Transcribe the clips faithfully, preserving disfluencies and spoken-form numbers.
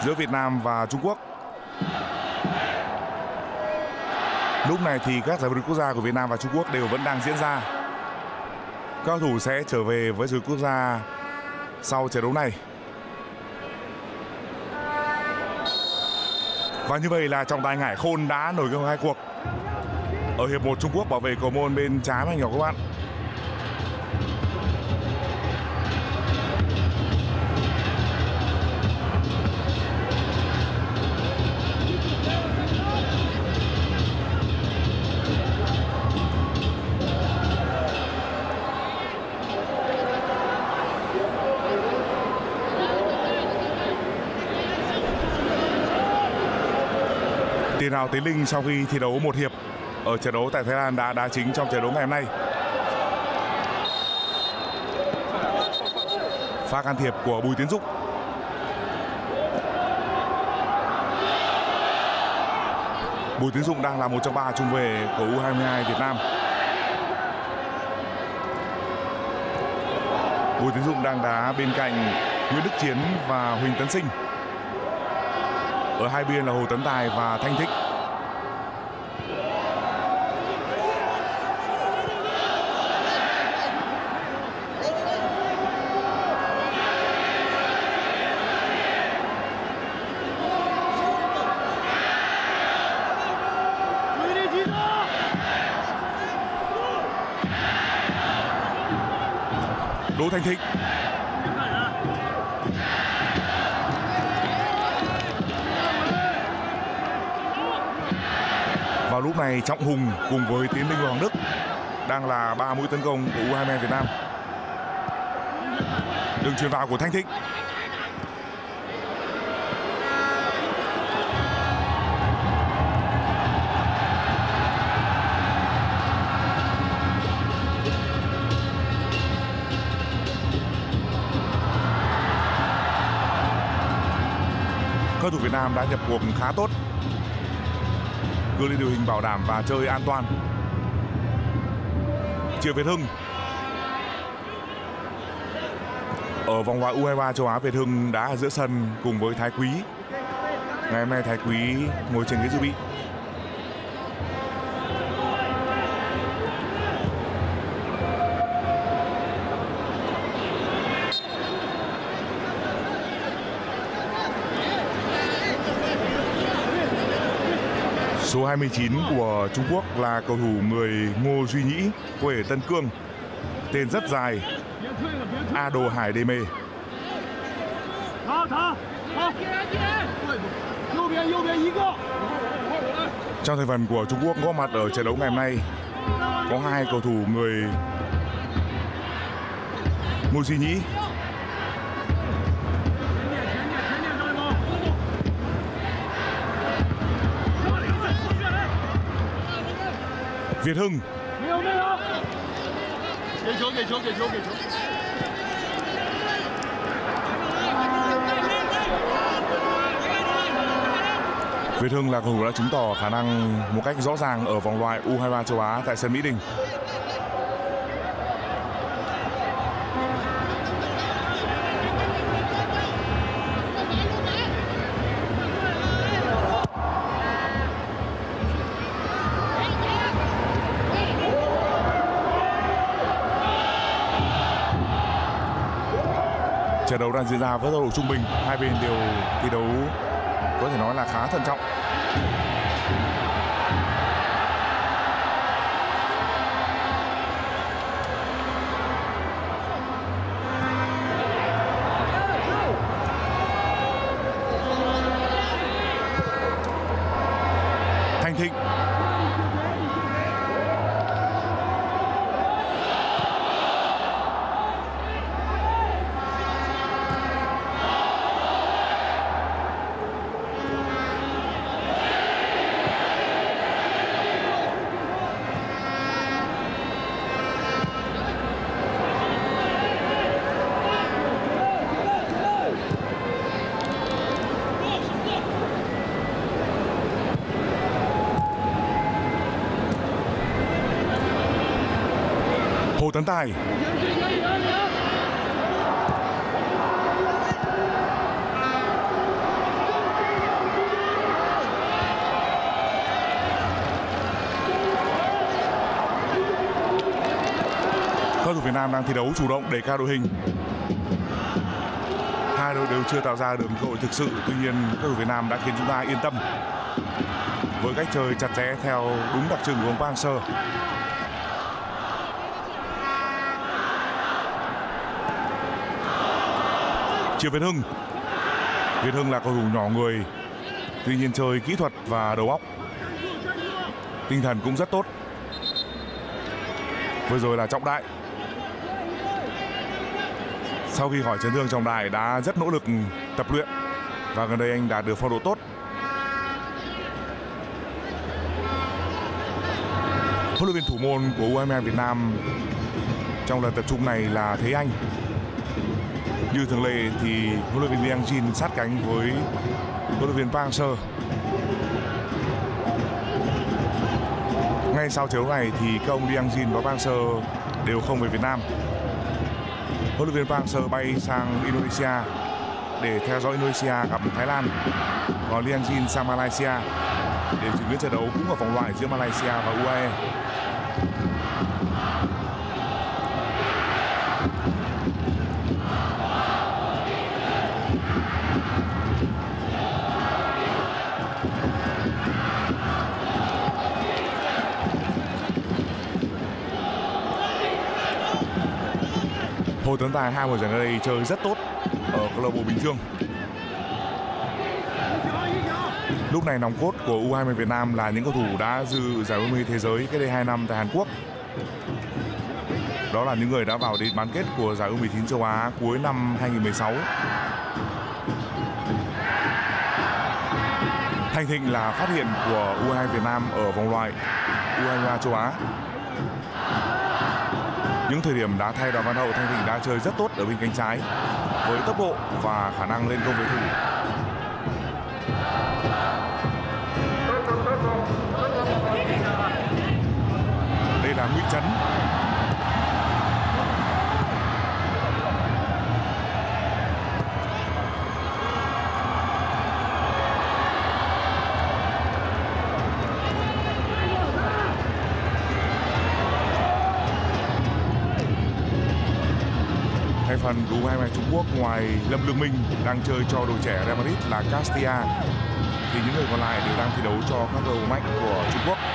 giữa Việt Nam và Trung Quốc. Lúc này thì các giải vô địch quốc gia của Việt Nam và Trung Quốc đều vẫn đang diễn ra. Các cầu thủ sẽ trở về với giải vô địch quốc gia sau trận đấu này. Và như vậy là trọng tài Ngải Khôn đã nổi công hai cuộc. Ở hiệp một, Trung Quốc bảo vệ cầu môn bên trái màn hình của các bạn. Tiền đạo Tiến Linh sau khi thi đấu một hiệp ở trận đấu tại Thái Lan đã đá chính trong trận đấu ngày hôm nay. Pha can thiệp của Bùi Tiến Dụng. Bùi Tiến Dụng đang là một trong ba trung vệ của U hai mươi hai Việt Nam. Bùi Tiến Dụng đang đá bên cạnh Nguyễn Đức Chiến và Huỳnh Tấn Sinh. Ở hai bên là Hồ Tấn Tài và Thanh Thịnh. Đỗ Thanh Thịnh. Vào lúc này Trọng Hùng cùng với Tiến Linh và Hoàng Đức đang là ba mũi tấn công của U hai mươi hai Việt Nam. Đường chuyền vào của Thanh Thịnh. Cầu thủ Việt Nam đã nhập cuộc khá tốt, cư lên đội hình bảo đảm và chơi an toàn. Triệu Việt Hưng. Ở vòng loại U hai mươi ba châu Á, Việt Hưng đá ở giữa sân cùng với Thái Quý. Ngày hôm nay Thái Quý ngồi trên ghế dự bị. Số hai mươi chín của Trung Quốc là cầu thủ người Ngô Duy Nhĩ, quê ở Tân Cương. Tên rất dài, A Đồ Hải Đê Mê. Trong thành phần của Trung Quốc góp mặt ở trận đấu ngày hôm nay có hai cầu thủ người Ngô Duy Nhĩ. Việt Hưng. Việt Hưng là cầu thủ đã chứng tỏ khả năng một cách rõ ràng ở vòng loại U hai mươi ba châu Á tại sân Mỹ Đình. Trận đấu đang diễn ra với tốc độ trung bình, hai bên đều thi đấu có thể nói là khá thận trọng. Thanh Thịnh. Hồ Tấn Tài. Việt Nam đang thi đấu chủ động để cao đội hình. Hai đội đều chưa tạo ra được cơ hội thực sự, tuy nhiên các cầu thủ Việt Nam đã khiến chúng ta yên tâm với cách chơi chặt chẽ theo đúng đặc trưng của ông Park Hang-seo. Triệu Việt Hưng. Việt Hưng là cầu thủ nhỏ người, tuy nhiên chơi kỹ thuật và đầu óc, tinh thần cũng rất tốt. Vừa rồi là Trọng Đại. Sau khi khỏi chấn thương, Trọng Đại đã rất nỗ lực tập luyện và gần đây anh đạt được phong độ tốt. Huấn luyện viên thủ môn của u hai mươi hai Việt Nam trong lần tập trung này là Thế Anh. Như thường lệ thì huấn luyện viên Liang Jin sát cánh với huấn luyện viên Park Hang-seo. Ngay sau trận đấu này thì các ông Liang Jin và Park Hang-seo đều không về Việt Nam. Huấn luyện viên Park Hang-seo bay sang Indonesia để theo dõi Indonesia gặp Thái Lan, còn Liang Jin sang Malaysia để chứng kiến trận đấu cũng ở vòng loại giữa Malaysia và u a e. Hồ Tấn Tài hai mùa giải gần đây chơi rất tốt ở câu lạc bộ Bình Dương. Lúc này nòng cốt của u hai mươi Việt Nam là những cầu thủ đã dự giải u hai mươi thế giới cách đây hai năm tại Hàn Quốc. Đó là những người đã vào đến bán kết của giải u mười chín châu Á cuối năm hai nghìn không trăm mười sáu. Thanh Thịnh là phát hiện của u hai mươi hai Việt Nam ở vòng loại u hai mươi ba châu Á. Những thời điểm đá thay Đoàn Văn Hậu, Thanh Thịnh đã chơi rất tốt ở bên cánh trái với tốc độ và khả năng lên công với thủ. Đây là Nguyễn Chấn. Thành phần của u hai mươi hai Trung Quốc ngoài Lâm Lương Minh đang chơi cho đội trẻ Real Madrid là Castilla, thì những người còn lại đều đang thi đấu cho các cầu thủ mạnh của Trung Quốc.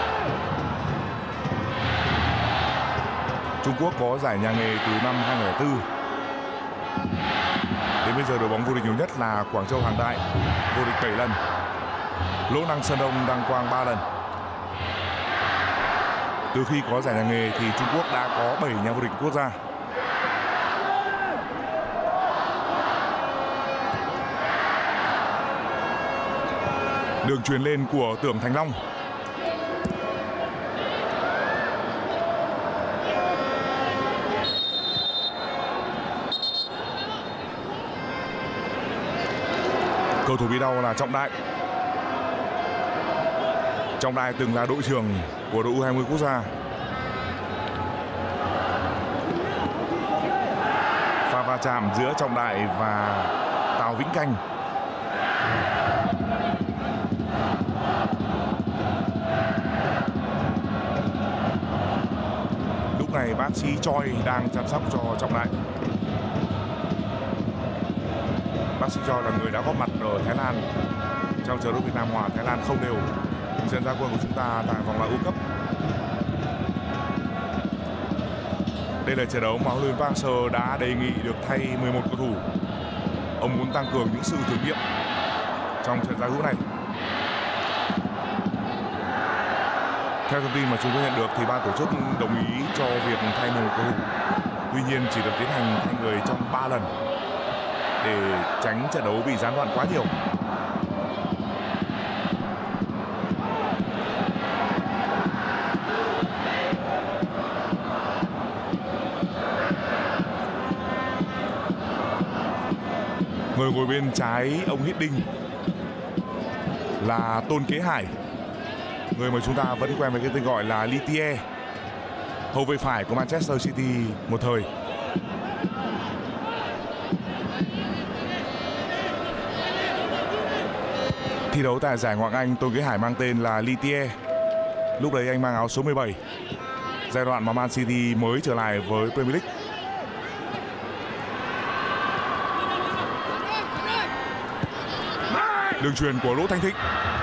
Trung Quốc có giải nhà nghề từ năm hai nghìn không trăm lẻ bốn. Đến bây giờ đội bóng vô địch nhiều nhất là Quảng Châu Hàng Đại, vô địch bảy lần. Lỗ Năng Sơn Đông đăng quang ba lần. Từ khi có giải nhà nghề thì Trung Quốc đã có bảy nhà vô địch quốc gia. Đường truyền lên của Tưởng Thành Long. Cầu thủ bị đau là Trọng Đại. Trọng Đại từng là đội trưởng của đội u hai mươi quốc gia. Pha va chạm giữa Trọng Đại và Tào Vĩnh Canh. Lúc này bác sĩ Choi đang chăm sóc cho Trọng Đại. Bác sĩ Choi là người đã góp mặt ở Thái Lan trong trận đấu Việt Nam hòa Thái Lan không đều trận ra quân của chúng ta tại vòng loại World Cup. Đây là trận đấu mà huấn luyện viên Park Hang-seo đã đề nghị được thay mười một cầu thủ. Ông muốn tăng cường những sự thử nghiệm trong trận giao hữu này. Theo thông tin mà chúng tôi nhận được thì ban tổ chức đồng ý cho việc thay mười một cầu thủ. Tuy nhiên chỉ được tiến hành thay người trong ba lần để tránh trận đấu bị gián đoạn quá nhiều. Người ngồi bên trái ông Hít Đinh là Tôn Kế Hải, người mà chúng ta vẫn quen với cái tên gọi là Litier, hậu vệ phải của Manchester City một thời. Thi đấu tại giải Ngoại hạng Anh, Tôn Kế Hải mang tên là Litier. Lúc đấy anh mang áo số mười bảy. giai đoạn mà Man City mới trở lại với Premier League. Đường chuyền của Đỗ Thanh Thịnh.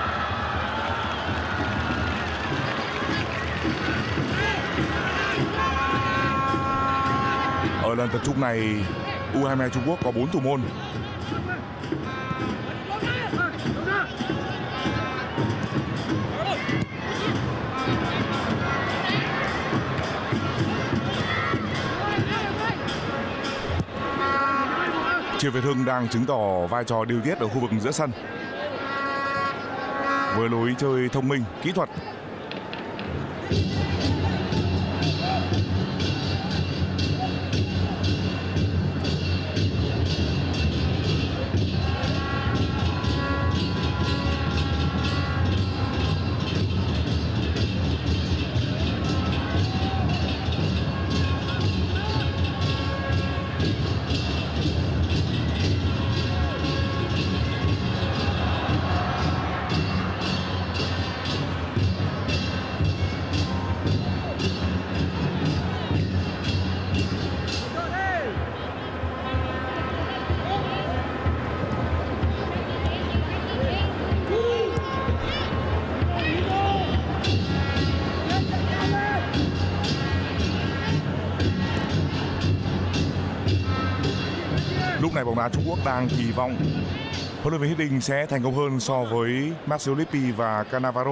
Ở lần tập trung này, U hai mươi hai Trung Quốc có bốn thủ môn. Triệu Việt Hưng đang chứng tỏ vai trò điều tiết ở khu vực giữa sân với lối chơi thông minh, kỹ thuật. Lúc này bóng đá Trung Quốc đang kỳ vọng huấn luyện viên Hiddink sẽ thành công hơn so với Marcelo Lippi và Cannavaro.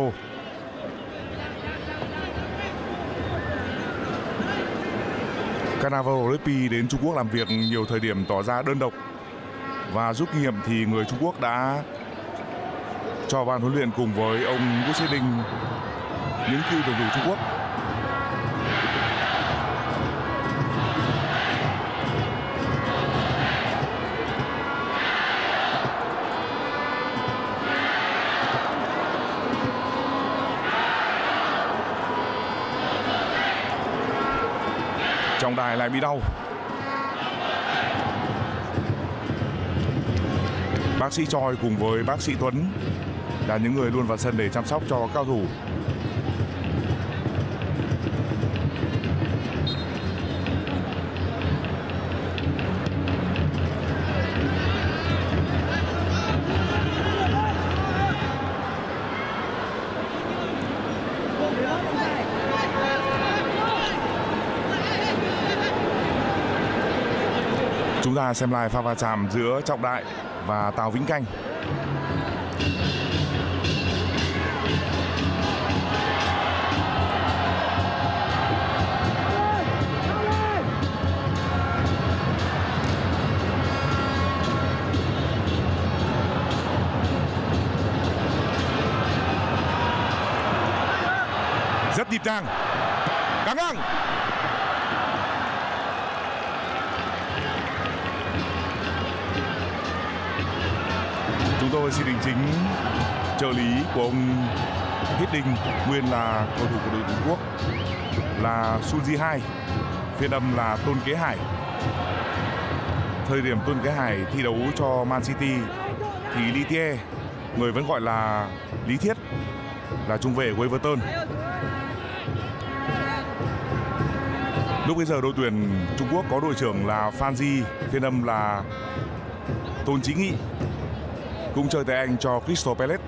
Cannavaro Lippi đến Trung Quốc làm việc nhiều thời điểm tỏ ra đơn độc, và rút kinh nghiệm thì người Trung Quốc đã cho ban huấn luyện cùng với ông Gus Hiddink, những cựu tuyển thủ Trung Quốc. Trọng tài lại bị đau. Bác sĩ Choi cùng với bác sĩ Tuấn là những người luôn vào sân để chăm sóc cho cao thủ. Chúng ta xem lại pha va chạm giữa Trọng Đại và Tào Vĩnh Canh. Rất nhịp nhàng, căng ngang. Chúng tôi xin đính chính trợ lý của ông Hiddink, nguyên là cầu thủ của đội Trung Quốc, là Sun Ji hai, phiên âm là Tôn Kế Hải. Thời điểm Tôn Kế Hải thi đấu cho Man City thì Lý Tie, người vẫn gọi là Lý Thiết, là trung vệ của Everton. Lúc bây giờ đội tuyển Trung Quốc có đội trưởng là Phan Di, phiên âm là Tôn Chí Nghị, cũng chơi tại Anh cho Crystal Palace.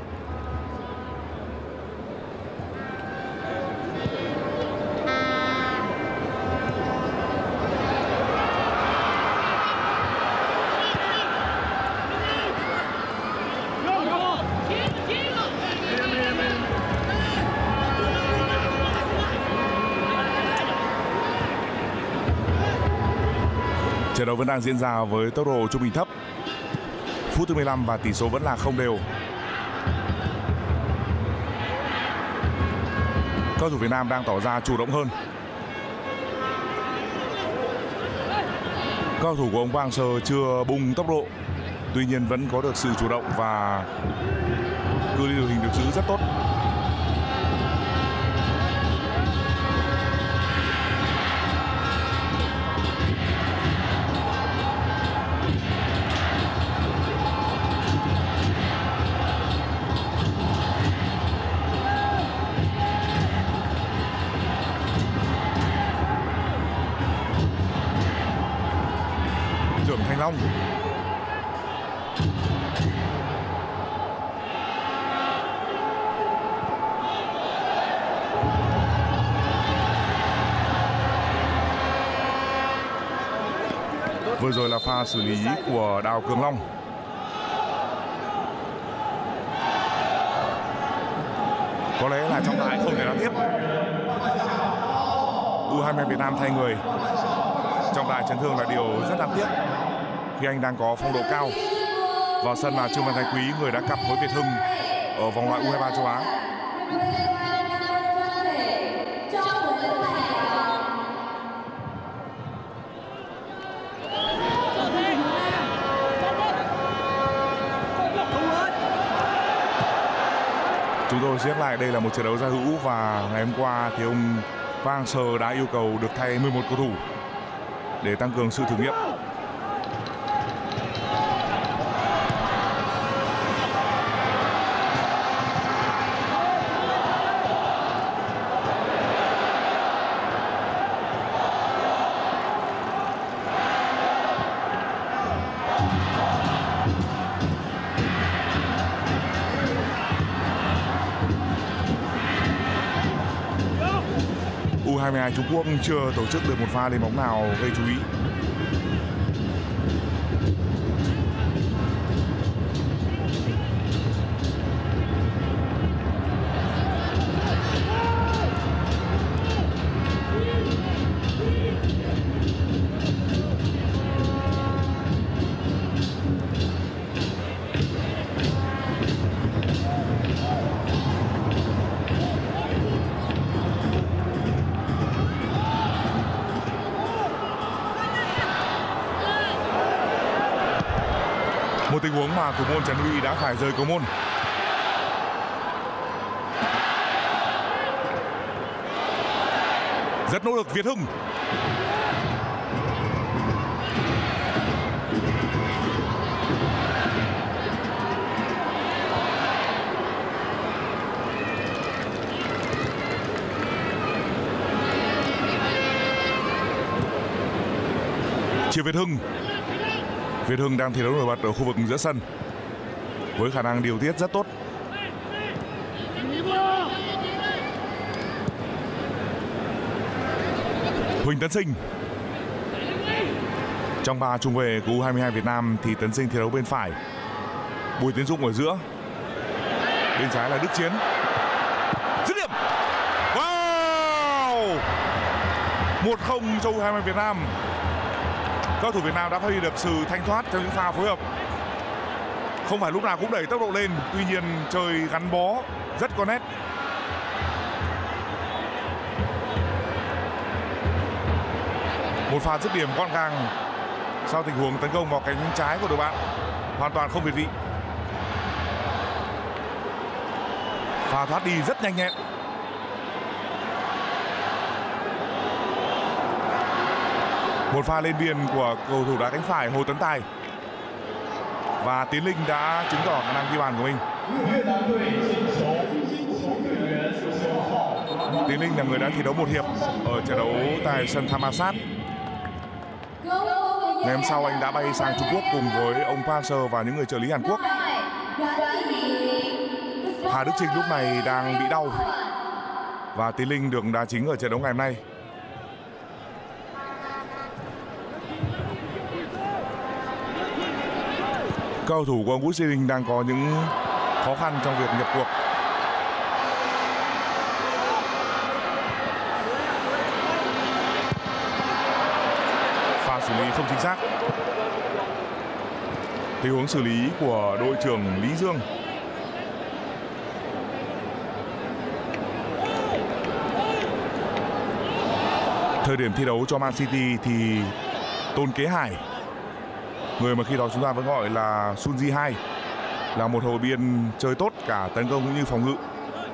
Trận đấu vẫn đang diễn ra với tốc độ trung bình thấp. Phút thứ mười lăm và tỷ số vẫn là không đều. Cầu thủ Việt Nam đang tỏ ra chủ động hơn. Cầu thủ của ông Park Hang-seo chưa bùng tốc độ, tuy nhiên vẫn có được sự chủ động và cự ly đội hình được giữ rất tốt. Vừa rồi là pha xử lý của Đào Cường Long. Có lẽ là trọng tài không thể đá tiếp. u hai mươi hai Việt Nam thay người. Trọng tài chấn thương là điều rất đáng tiếc khi anh đang có phong độ cao. Vào sân là Trương Văn Thái Quý, người đã cặp với Việt Hưng ở vòng loại u hai mươi ba châu Á. Chúng tôi xếp lại đây là một trận đấu giao hữu và ngày hôm qua thì ông Park Hang-seo đã yêu cầu được thay mười một cầu thủ để tăng cường sự thử nghiệm. u hai mươi hai Trung Quốc chưa tổ chức được một pha lên bóng nào gây chú ý. Một tình huống mà thủ môn Trần Huy đã phải rời cầu môn. Rất nỗ lực Việt Hưng. Chia Việt Hưng. Việt Hưng đang thi đấu nổi bật ở khu vực giữa sân với khả năng điều tiết rất tốt. Huỳnh Tấn Sinh. Trong ba trung vệ của u hai mươi hai Việt Nam thì Tấn Sinh thi đấu bên phải, Bùi Tiến Dũng ở giữa, bên trái là Đức Chiến. Dứt điểm. Wow! một không cho u hai mươi hai Việt Nam. Cầu thủ Việt Nam đã phát huy được sự thanh thoát trong những pha phối hợp. Không phải lúc nào cũng đẩy tốc độ lên, tuy nhiên chơi gắn bó rất có nét. Một pha dứt điểm gọn gàng sau tình huống tấn công vào cánh trái của đội bạn, hoàn toàn không việt vị. Pha thoát đi rất nhanh nhẹn. Một pha lên biên của cầu thủ đá cánh phải Hồ Tấn Tài. Và Tiến Linh đã chứng tỏ khả năng ghi bàn của mình. Tiến Linh là người đã thi đấu một hiệp ở trận đấu tại sân Thammasat. Ngày hôm sau anh đã bay sang Trung Quốc cùng với ông Park Hang-seo và những người trợ lý Hàn Quốc. Hà Đức Chinh lúc này đang bị đau và Tiến Linh được đá chính ở trận đấu ngày hôm nay. Cầu thủ của ông Vũ Duy Linh đang có những khó khăn trong việc nhập cuộc. Pha xử lý không chính xác. Tình huống xử lý của đội trưởng Lý Dương. Thời điểm thi đấu cho Man City thì Tôn Kế Hải, người mà khi đó chúng ta vẫn gọi là Sun Ji hai, là một hậu biên chơi tốt cả tấn công cũng như phòng ngự.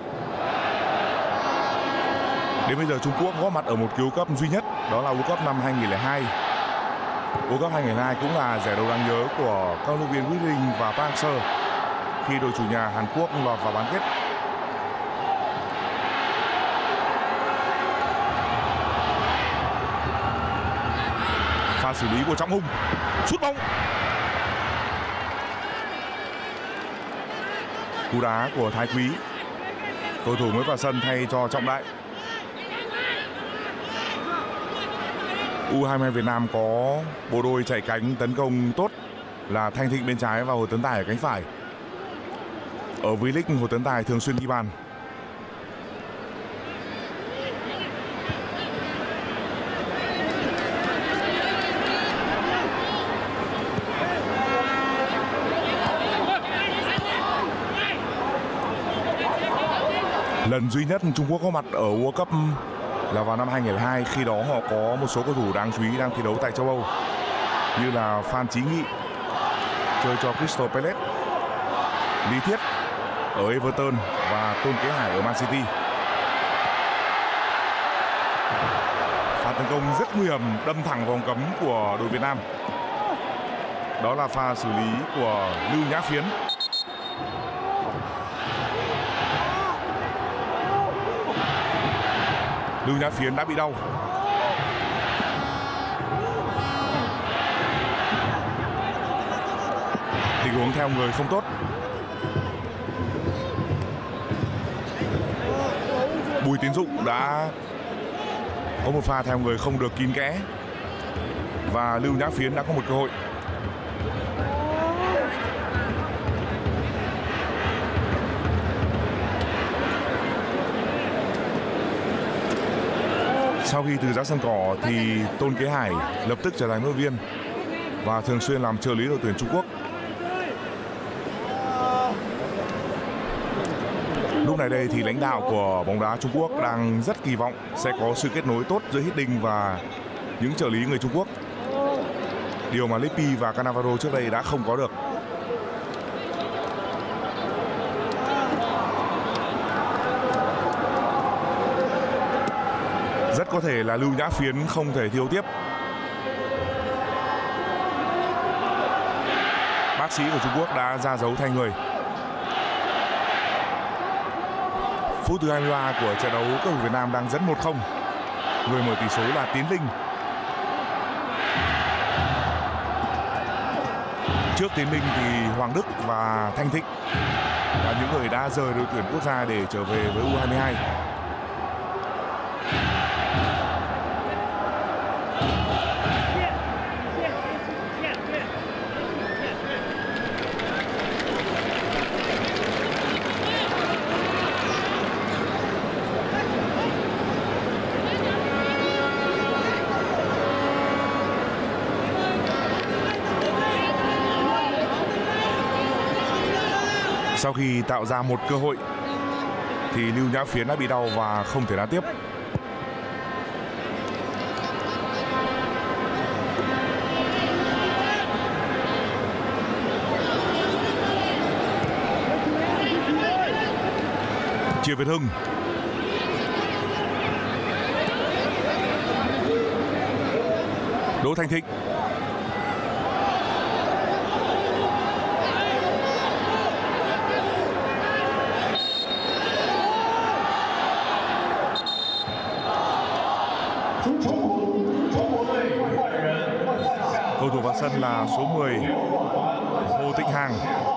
Đến bây giờ Trung Quốc góp mặt ở một cứu cấp duy nhất, đó là World Cup năm hai nghìn không trăm lẻ hai. World Cup hai nghìn không trăm lẻ hai cũng là giải đấu đáng nhớ của các huấn luyện viên Quýt Linh và Park Hang-seo khi đội chủ nhà Hàn Quốc lọt vào bán kết. Pha xử lý của Trọng Hùng, sút bóng. Cú đá của Thái Quý, cầu thủ mới vào sân thay cho Trọng Đại. U hai mươi hai Việt Nam có bộ đôi chạy cánh tấn công tốt là Thanh Thịnh bên trái và Hồ Tấn Tài ở cánh phải. Ở V-League, Hồ Tấn Tài thường xuyên ghi bàn. Lần duy nhất Trung Quốc có mặt ở World Cup là vào năm hai nghìn không trăm lẻ hai, khi đó họ có một số cầu thủ đáng chú ý đang thi đấu tại châu Âu như là Phan Chí Nghị chơi cho Crystal Palace, Lý Thiết ở Everton và Tôn Kế Hải ở Man City. Pha tấn công rất nguy hiểm đâm thẳng vòng cấm của đội Việt Nam. Đó là pha xử lý của Lưu Nhã Phiến. Lưu Nhã Phiến đã bị đau. Tình huống theo người không tốt. Bùi Tiến Dụng đã có một pha theo người không được kín kẽ và Lưu Nhã Phiến đã có một cơ hội. Sau khi từ giã sân cỏ thì Tôn Kế Hải lập tức trở thành huấn luyện viên và thường xuyên làm trợ lý đội tuyển Trung Quốc. Lúc này đây thì lãnh đạo của bóng đá Trung Quốc đang rất kỳ vọng sẽ có sự kết nối tốt giữa Hiddink và những trợ lý người Trung Quốc. Điều mà Lippi và Cannavaro trước đây đã không có được. Rất có thể là Lưu Nhã Phiến không thể thiếu tiếp. Bác sĩ của Trung Quốc đã ra dấu thay người. Phút thứ hai mươi ba của trận đấu, cầu thủ Việt Nam đang dẫn một không. Người mở tỷ số là Tiến Linh. Trước Tiến Linh thì Hoàng Đức và Thanh Thịnh là những người đã rời đội tuyển quốc gia để trở về với U hai mươi hai. Sau khi tạo ra một cơ hội thì Lưu Nhã Phiến đã bị đau và không thể đá tiếp. Triệu Việt Hưng. Đỗ Thanh Thịnh. Cầu thủ vào sân là số mười Hồ Tĩnh Hàng.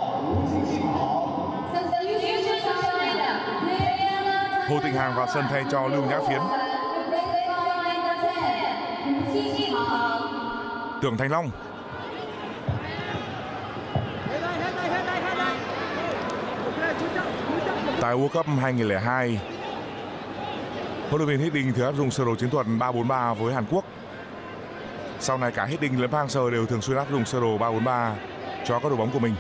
Hồ Tĩnh Hàng vào sân thay cho Lưu Nhã Phiến. Tưởng Thành Long. Tại World Cup hai nghìn không trăm lẻ hai, huấn luyện viên Hiddink thường áp dụng sơ đồ chiến thuật ba bốn ba với Hàn Quốc. Sau này cả Hiddink lẫn Park Hang-seo đều thường xuyên áp dụng sơ đồ ba bốn ba cho các đội bóng của mình.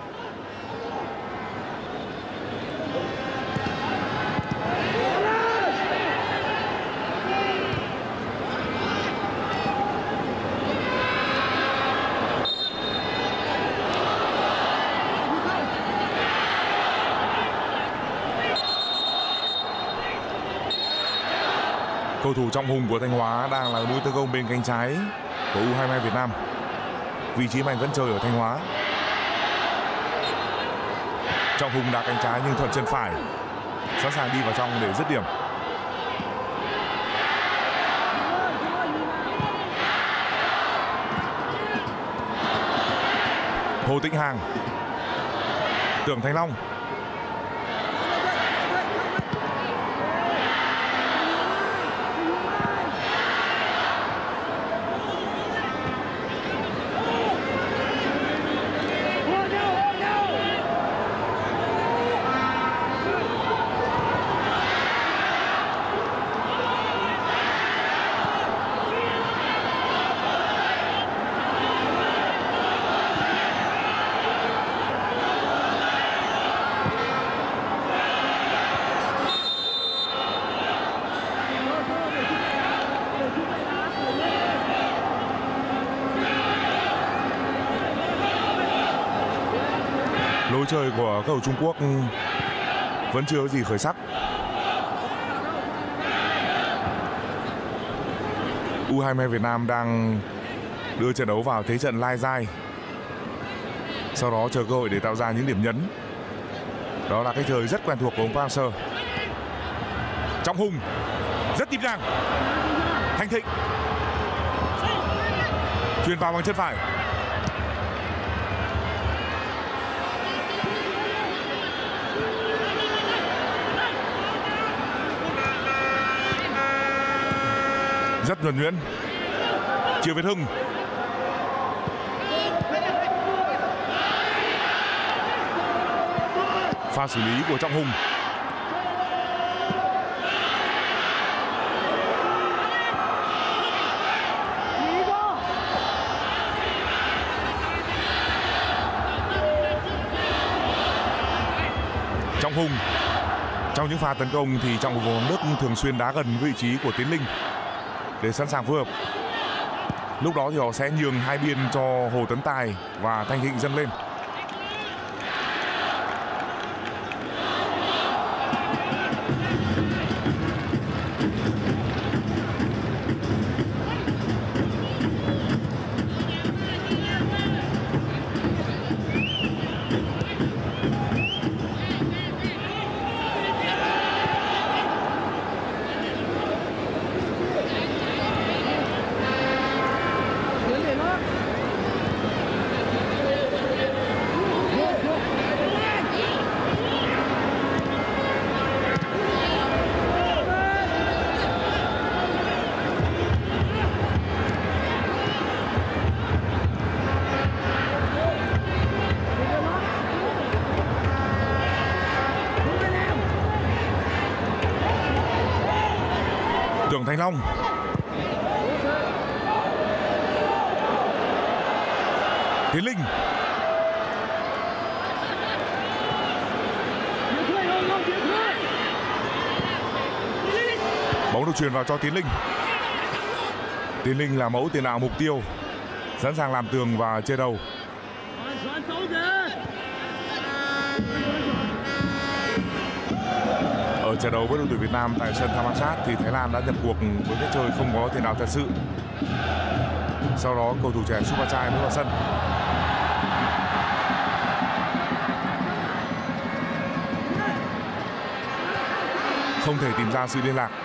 Cầu thủ Trọng Hùng của Thanh Hóa đang là mũi tấn công bên cánh trái của U hai mươi hai Việt Nam. Vị trí anh vẫn chơi ở Thanh Hóa. Trọng Hùng đá cánh trái nhưng thuận chân phải, sẵn sàng đi vào trong để dứt điểm. Hồ Tĩnh Hàng. Tưởng Thành Long. chơi của các cầu thủ Trung Quốc vẫn chưa có gì khởi sắc. U hai mươi hai Việt Nam đang đưa trận đấu vào thế trận lai dai, sau đó chờ cơ hội để tạo ra những điểm nhấn. Đó là cách chơi rất quen thuộc của ông Park Hang-seo. Trọng Hùng rất nhịp nhàng, Thanh Thịnh chuyền vào bằng chân phải. Rất nhuần nhuyễn. Triệu Việt Hưng. Pha xử lý của Trọng Hùng. Trọng Hùng. Trong những pha tấn công thì Trọng Hùng và Hoàng Đức thường xuyên đá gần vị trí của Tiến Linh để sẵn sàng phối hợp. Lúc đó thì họ sẽ nhường hai biên cho Hồ Tấn Tài và Thanh Thịnh dâng lên. Tưởng Thành Long. Tiến Linh. Bóng được truyền vào cho Tiến Linh. Tiến Linh là mẫu tiền đạo mục tiêu, sẵn sàng làm tường và chia đầu. Ở trận đấu với đội tuyển Việt Nam tại sân Thammasat thì Thái Lan đã nhập cuộc với cách chơi không có tiền đạo thật sự. Sau đó cầu thủ trẻ Supachai mới vào sân. Không thể tìm ra sự liên lạc.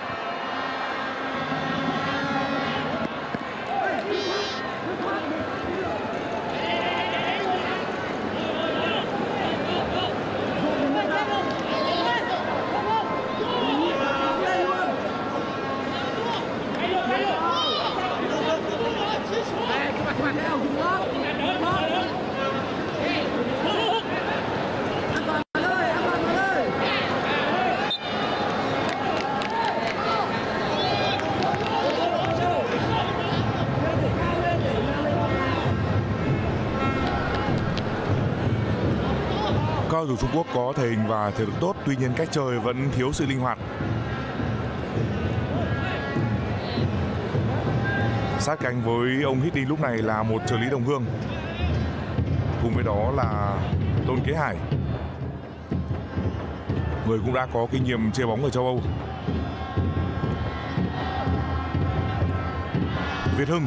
Cầu thủ Trung Quốc có thể hình và thể lực tốt, tuy nhiên cách chơi vẫn thiếu sự linh hoạt. Sát cánh với ông Hít lúc này là một trợ lý đồng hương, cùng với đó là Tôn Kế Hải, người cũng đã có kinh nghiệm chơi bóng ở châu Âu. Việt Hưng.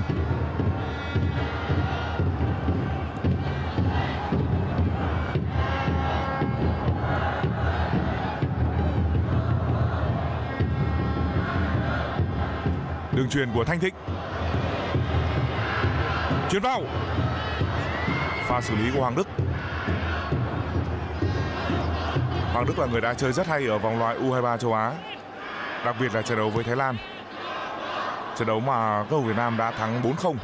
Đường chuyền của Thanh Thịnh. Chuyền vào. Pha xử lý của Hoàng Đức. Hoàng Đức là người đã chơi rất hay ở vòng loại U hai mươi ba châu Á, đặc biệt là trận đấu với Thái Lan, trận đấu mà các cầu thủ Việt Nam đã thắng bốn không.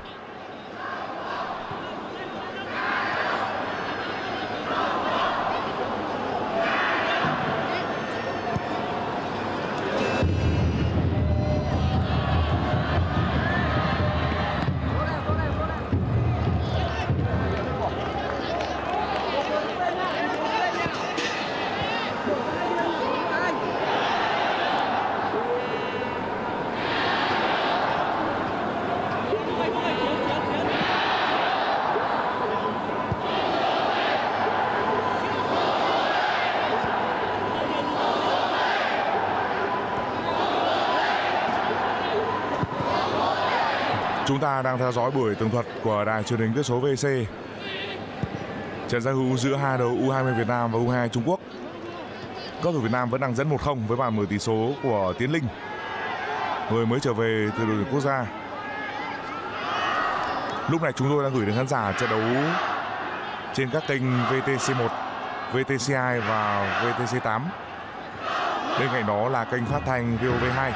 Chúng ta đang theo dõi buổi tường thuật của đài truyền hình Quyết số vê xê. Trận giao hữu giữa hai đội u hai mươi Việt Nam và u hai mươi hai Trung Quốc. Cầu thủ Việt Nam vẫn đang dẫn một không với bàn mở tỷ số của Tiến Linh, người mới trở về từ đội tuyển quốc gia. Lúc này chúng tôi đang gửi đến khán giả trận đấu trên các kênh vê tê xê một, vê tê xê hai và vê tê xê tám. Bên cạnh đó là kênh phát thanh vê o vê hai.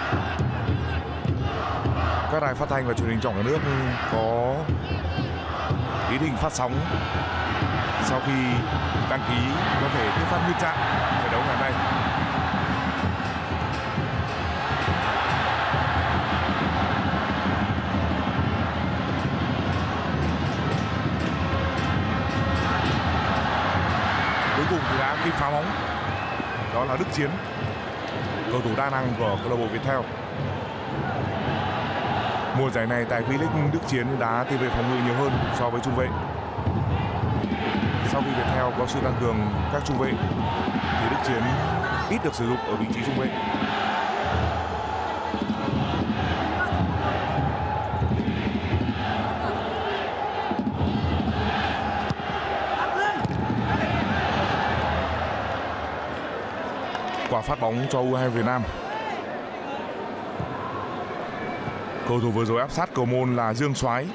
Các đài phát thanh và truyền hình trong cả nước có ý định phát sóng sau khi đăng ký có thể tiếp phát nguyên trạng trận đấu ngày hôm nay. Cuối cùng thì đã kịp phá bóng, đó là Đức Chiến, cầu thủ đa năng của câu lạc bộ Viettel. Mùa giải này tại V-League, Đức Chiến đá tiền vệ phòng ngự nhiều hơn so với trung vệ. Sau khi Viettel có sự tăng cường các trung vệ thì Đức Chiến ít được sử dụng ở vị trí trung vệ. Quả phát bóng cho u hai mươi Việt Nam. Cầu thủ vừa rồi áp sát cầu môn là Dương Soái.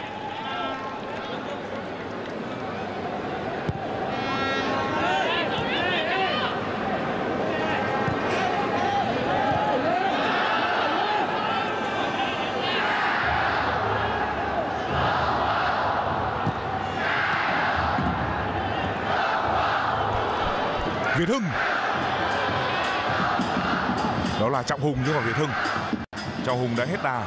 Việt Hưng. Đó là Trọng Hùng chứ không phải Việt Hưng. Trọng Hùng đã hết đà.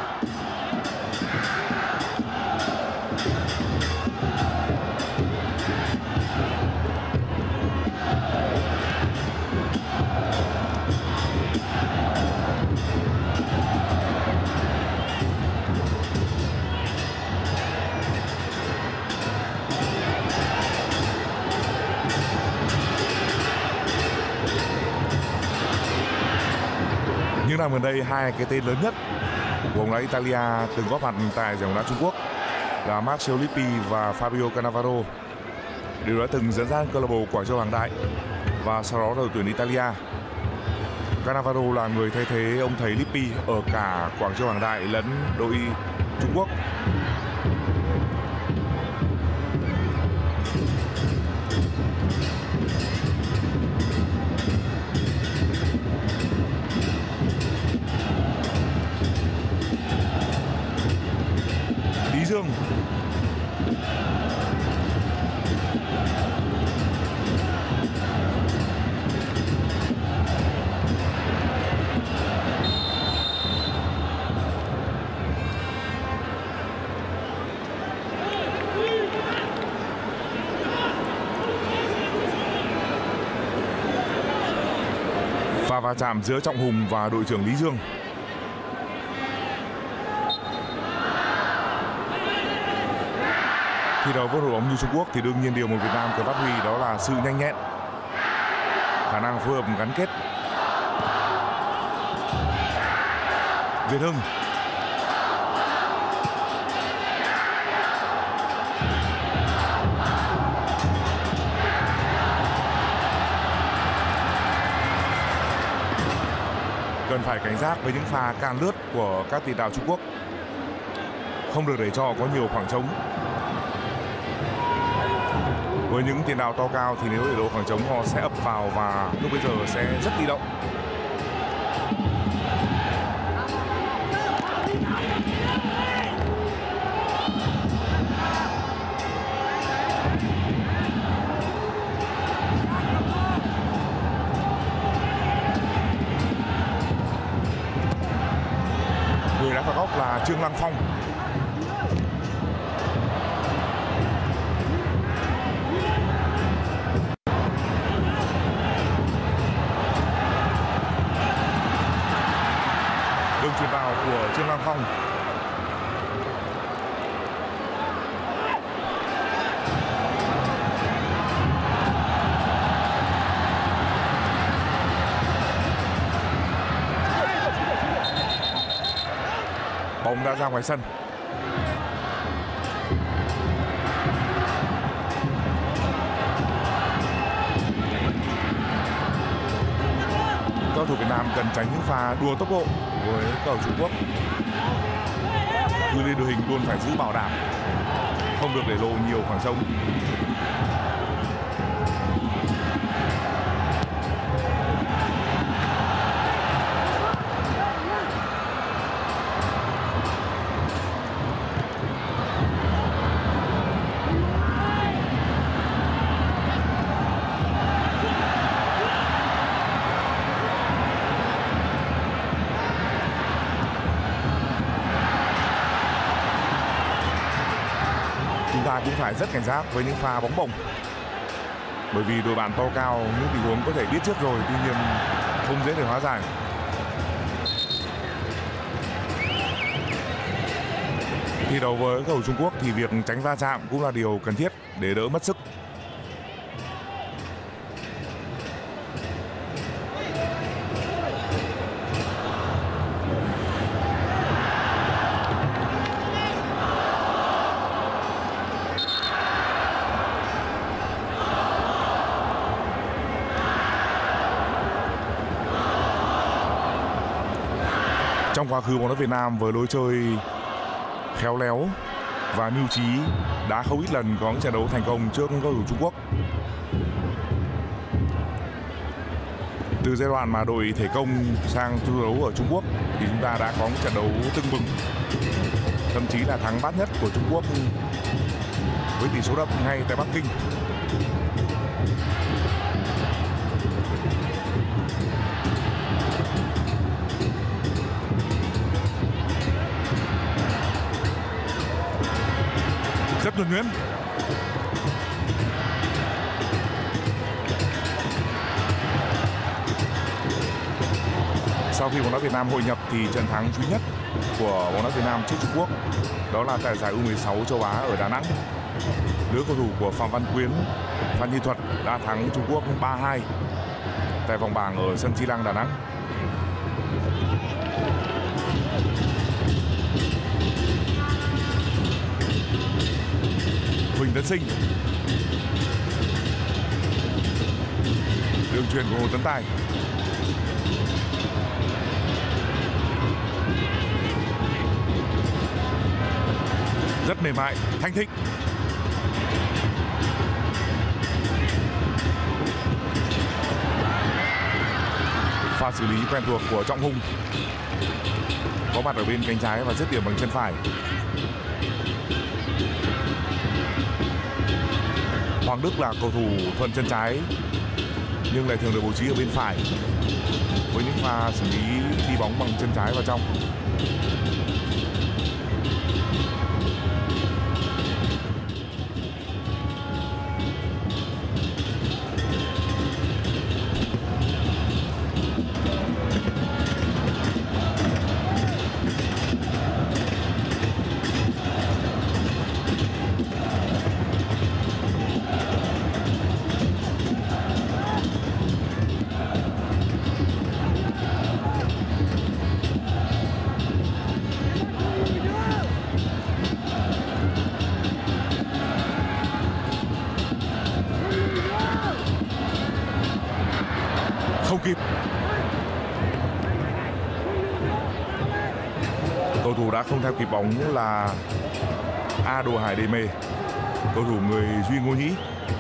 Những năm gần đây, hai cái tên lớn nhất của bóng đá Italia từng góp mặt tại giải bóng đá Trung Quốc là Marcello Lippi và Fabio Cannavaro đều đã từng dẫn dắt câu lạc bộ Quảng Châu Hoàng Đại và sau đó đội tuyển Italia. Cannavaro là người thay thế ông thầy Lippi ở cả Quảng Châu Hoàng Đại lẫn đội Trung Quốc. Lý Dương. Và va chạm giữa Trọng Hùng và đội trưởng Lý Dương. Thi đấu với đội bóng như Trung Quốc thì đương nhiên điều mà Việt Nam cần phát huy đó là sự nhanh nhẹn, khả năng phối hợp gắn kết. Việt Hưng. Cần phải cảnh giác với những pha can lướt của các tiền đạo Trung Quốc, không được để cho họ có nhiều khoảng trống. Với những tiền đạo to cao thì nếu để lộ khoảng trống họ sẽ ập vào và lúc bây giờ sẽ rất đi động. Người đá phạt góc là Trương Lăng Phong. Đường chuyền vào của Trương Lăng Phong. Bóng đã ra ngoài sân. thủ Việt Nam cần tránh những pha đua tốc độ với cầu Trung Quốc. Cứ lên đội hình luôn phải giữ bảo đảm, không được để lộ nhiều khoảng trống. Chúng ta cũng phải rất cảnh giác với những pha bóng bổng, bởi vì đội bạn to cao những tình huống có thể biết trước rồi, tuy nhiên không dễ để hóa giải. Thi đấu với cầu Trung Quốc thì việc tránh va chạm cũng là điều cần thiết để đỡ mất sức. Trong quá khứ bóng đá Việt Nam với lối chơi khéo léo và mưu trí đã không ít lần có những trận đấu thành công trước cầu thủ Trung Quốc. Từ giai đoạn mà đội thể công sang thi đấu ở Trung Quốc thì chúng ta đã có những trận đấu tưng bừng, thậm chí là thắng bát nhất của Trung Quốc với tỷ số đậm ngay tại Bắc Kinh. Rất nhuần nhuyễn. Sau khi bóng đá Việt Nam hội nhập thì trận thắng duy nhất của bóng đá Việt Nam trước Trung Quốc đó là tại giải U mười sáu châu Á ở Đà Nẵng. Lứa cầu thủ của Phạm Văn Quyến, Phan Như Thuật đã thắng Trung Quốc ba hai tại vòng bảng ở sân Chi Lăng, Đà Nẵng. Huỳnh Tấn Sinh, đường chuyền của Hồ Tấn Tài, rất mềm mại. Thanh Thịnh, pha xử lý quen thuộc của Trọng Hùng, có mặt ở bên cánh trái và dứt điểm bằng chân phải. Hoàng Đức là cầu thủ thuận chân trái nhưng lại thường được bố trí ở bên phải với những pha xử lý đi bóng bằng chân trái vào trong. Không kịp. Cầu thủ đã không theo kịp bóng là A Đồ Hải Đề Mê, cầu thủ người Duy Ngô Nhĩ.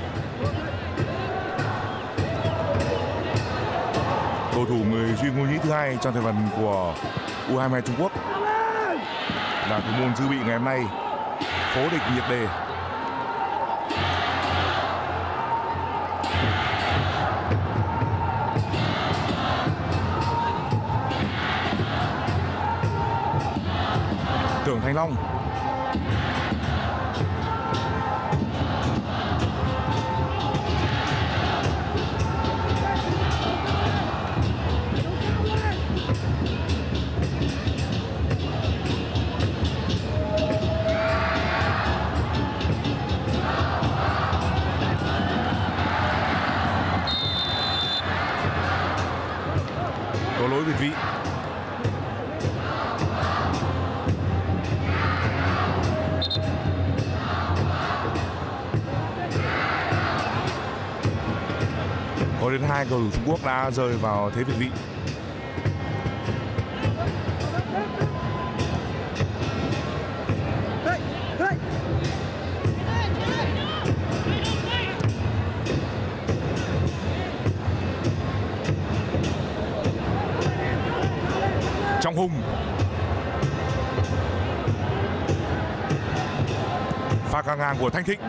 Cầu thủ người Duy Ngô Nhĩ thứ hai trong thành phần của U hai mươi hai Trung Quốc là thủ môn dự bị ngày hôm nay, Phố Địch Nhiệt Đề. Tưởng Thanh Long, có lỗi việt vị. Có đến hai cầu thủ Trung Quốc đã rơi vào thế việt vị. Trọng Hùng. Pha căng ngang của Thanh Thịnh.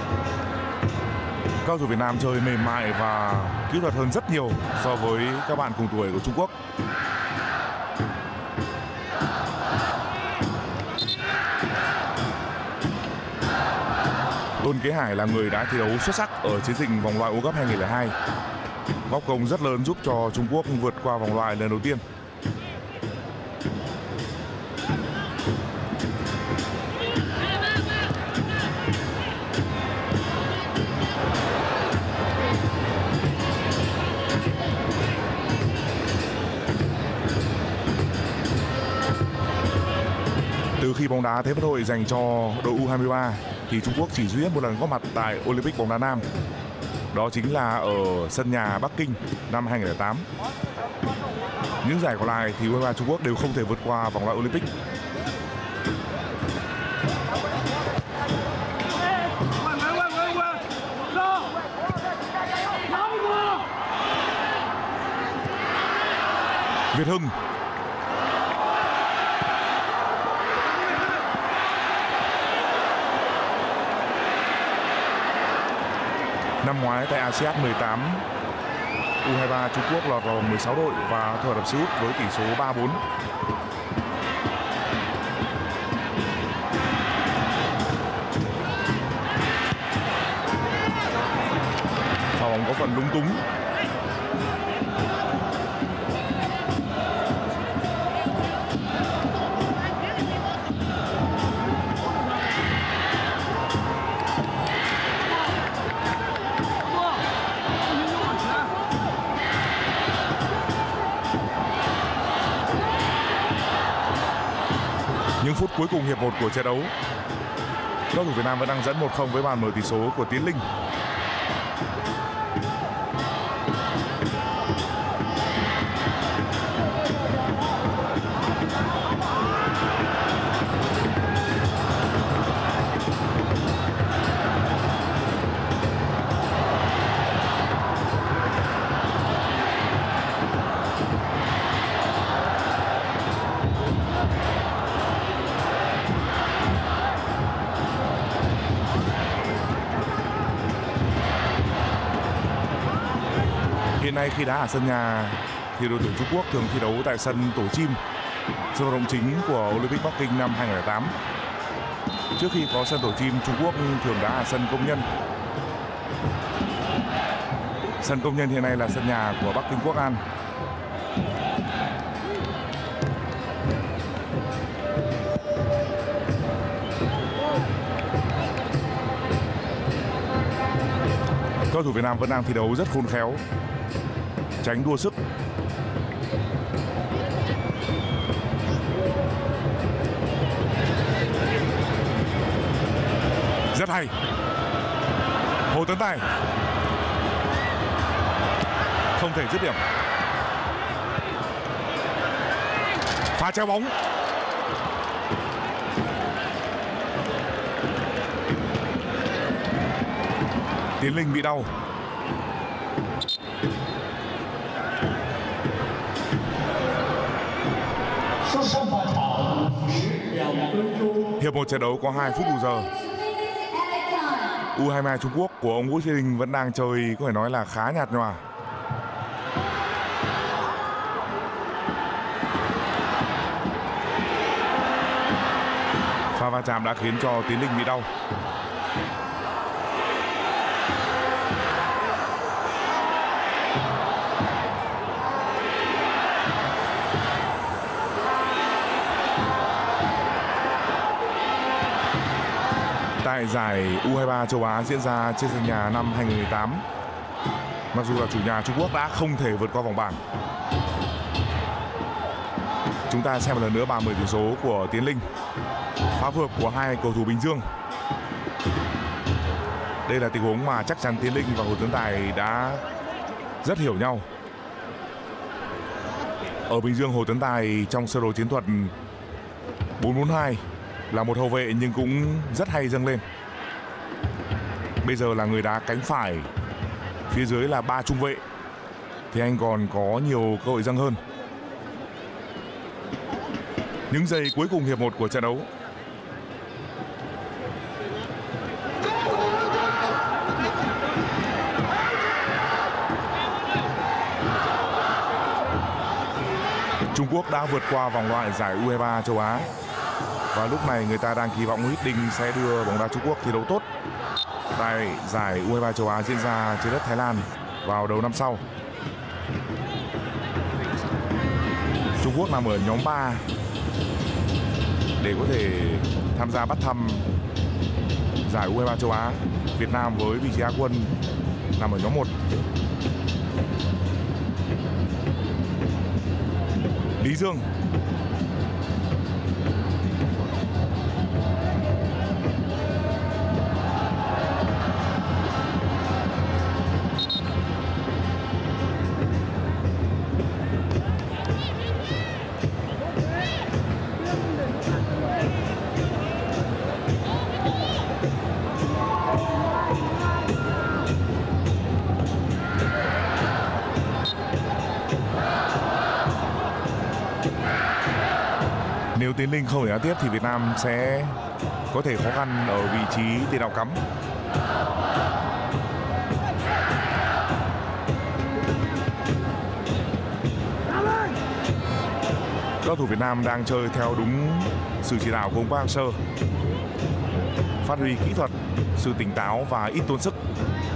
Cầu thủ Việt Nam chơi mềm mại và kỹ thuật hơn rất nhiều so với các bạn cùng tuổi của Trung Quốc. Tôn Kế Hải là người đã thi đấu xuất sắc ở chiến dịch vòng loại World Cup hai nghìn không trăm lẻ hai. Góp công rất lớn giúp cho Trung Quốc vượt qua vòng loại lần đầu tiên. Từ khi bóng đá Thế vận hội dành cho đội U hai mươi ba thì Trung Quốc chỉ duy nhất một lần góp mặt tại Olympic bóng đá nam. Đó chính là ở sân nhà Bắc Kinh năm hai nghìn không trăm lẻ tám. Những giải còn lại thì U hai mươi ba Trung Quốc đều không thể vượt qua vòng loại Olympic. Việt Hưng. Năm ngoái tại a sê an mười tám, U hai mươi ba Trung Quốc lọt vào mười sáu đội và thua đập sút với tỷ số ba bốn. Pha bóng có phần lúng túng. Những phút cuối cùng hiệp một của trận đấu, cầu thủ Việt Nam vẫn đang dẫn một không với bàn mở tỷ số của Tiến Linh. Hiện nay khi đá ở sân nhà thì đội tuyển Trung Quốc thường thi đấu tại sân Tổ Chim, sân vận động chính của Olympic Bắc Kinh năm hai nghìn không trăm lẻ tám. Trước khi có sân Tổ Chim, Trung Quốc thường đá ở sân Công Nhân. Sân Công Nhân hiện nay là sân nhà của Bắc Kinh Quốc An. Cầu thủ Việt Nam vẫn đang thi đấu rất khôn khéo, tránh đua sức. Rất hay. Hồ Tấn Tài không thể dứt điểm. Pha treo bóng. Tiến Linh bị đau. Hiệp một trận đấu có hai phút bù giờ. U hai mươi hai Trung Quốc của ông Vũ Trí Linh vẫn đang chơi có thể nói là khá nhạt nhòa. Pha va chạm đã khiến cho Tiến Linh bị đau. Tại giải U hai mươi ba châu Á diễn ra trên sân nhà năm hai nghìn không trăm mười tám, mặc dù là chủ nhà Trung Quốc đã không thể vượt qua vòng bảng. Chúng ta xem một lần nữa bàn mở tỷ số của Tiến Linh. Phá vượt của hai cầu thủ Bình Dương. Đây là tình huống mà chắc chắn Tiến Linh và Hồ Tấn Tài đã rất hiểu nhau. Ở Bình Dương, Hồ Tấn Tài trong sơ đồ chiến thuật bốn bốn hai là một hậu vệ nhưng cũng rất hay dâng lên. Bây giờ là người đá cánh phải, phía dưới là ba trung vệ thì anh còn có nhiều cơ hội dâng hơn. Những giây cuối cùng hiệp một của trận đấu. Trung Quốc đã vượt qua vòng loại giải U hai mươi ba châu Á và lúc này người ta đang kỳ vọng Hiddink sẽ đưa bóng đá Trung Quốc thi đấu tốt tại giải U hai mươi ba châu Á diễn ra trên đất Thái Lan vào đầu năm sau. Trung Quốc nằm ở nhóm ba để có thể tham gia bắt thăm giải U hai mươi ba châu Á. Việt Nam với vị trí Á quân nằm ở nhóm một. Lý Dương. Nếu Tiến Linh không thể đá tiếp thì Việt Nam sẽ có thể khó khăn ở vị trí tiền đạo cắm. Các thủ Việt Nam đang chơi theo đúng sự chỉ đạo của ông Park Hang-seo, phát huy kỹ thuật, sự tỉnh táo và ít tốn sức.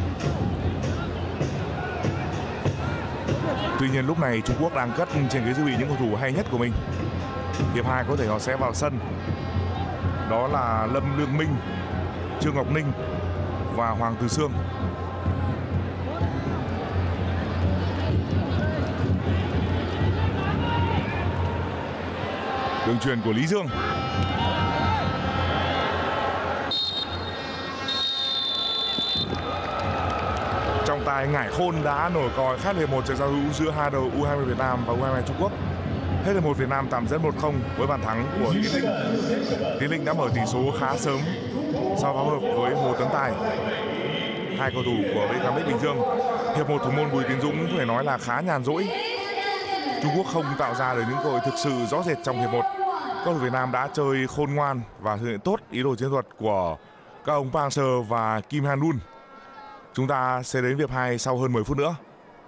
Tuy nhiên lúc này Trung Quốc đang cất trên ghế dự bị những cầu thủ hay nhất của mình. Hiệp hai có thể họ sẽ vào sân. Đó là Lâm Lương Minh, Trương Ngọc Ninh và Hoàng Từ Sương. Đường chuyền của Lý Dương. Trọng tài Ngải Khôn đã nổi còi khép hiệp một trận giao hữu giữa hai đội U hai mươi Việt Nam và U hai mươi Trung Quốc. Hết hiệp một Việt Nam tạm dẫn một không với bàn thắng của Tiến Linh. Tiến Linh đã mở tỷ số khá sớm sau phối hợp với Hồ Tấn Tài, hai cầu thủ của bê ca em ích Bình Dương. Hiệp một thủ môn Bùi Tiến Dũng có thể nói là khá nhàn rỗi. Trung Quốc không tạo ra được những cơ hội thực sự rõ rệt trong hiệp một. Các cầu thủ Việt Nam đã chơi khôn ngoan và thực hiện tốt ý đồ chiến thuật của các ông Park Hang-seo và Kim Han-nun. Chúng ta sẽ đến hiệp hai sau hơn mười phút nữa.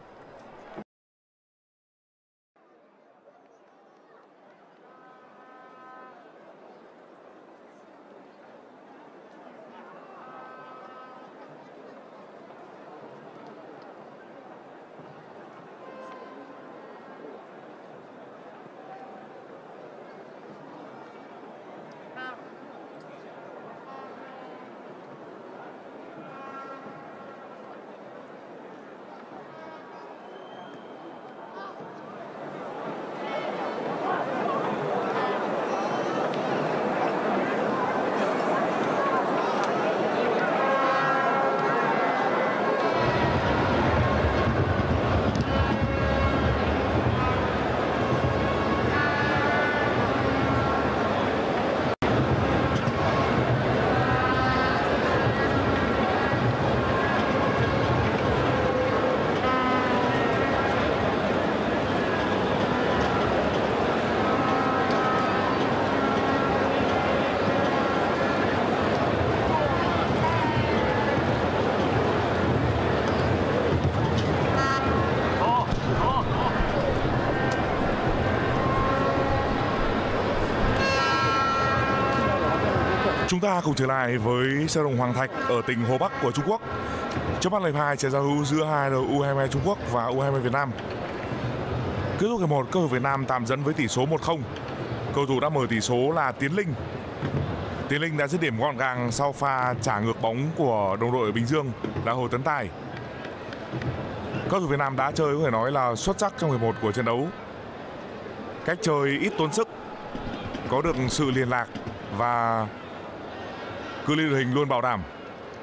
Chúng ta cùng trở lại với sân vận động Hoàng Thạch ở tỉnh Hồ Bắc của Trung Quốc. Trước mắt hiệp hai trận giao hữu giữa hai đội U hai mươi Trung Quốc và U hai mươi Việt Nam. Kết thúc hiệp một, cầu thủ Việt Nam tạm dẫn với tỷ số một không. Cầu thủ đã mở tỷ số là Tiến Linh. Tiến Linh đã dứt điểm gọn gàng sau pha trả ngược bóng của đồng đội ở Bình Dương là Hồ Tấn Tài. Các cầu thủ Việt Nam đã chơi có thể nói là xuất sắc trong hiệp một của trận đấu. Cách chơi ít tốn sức, có được sự liên lạc và cự ly đội hình luôn bảo đảm.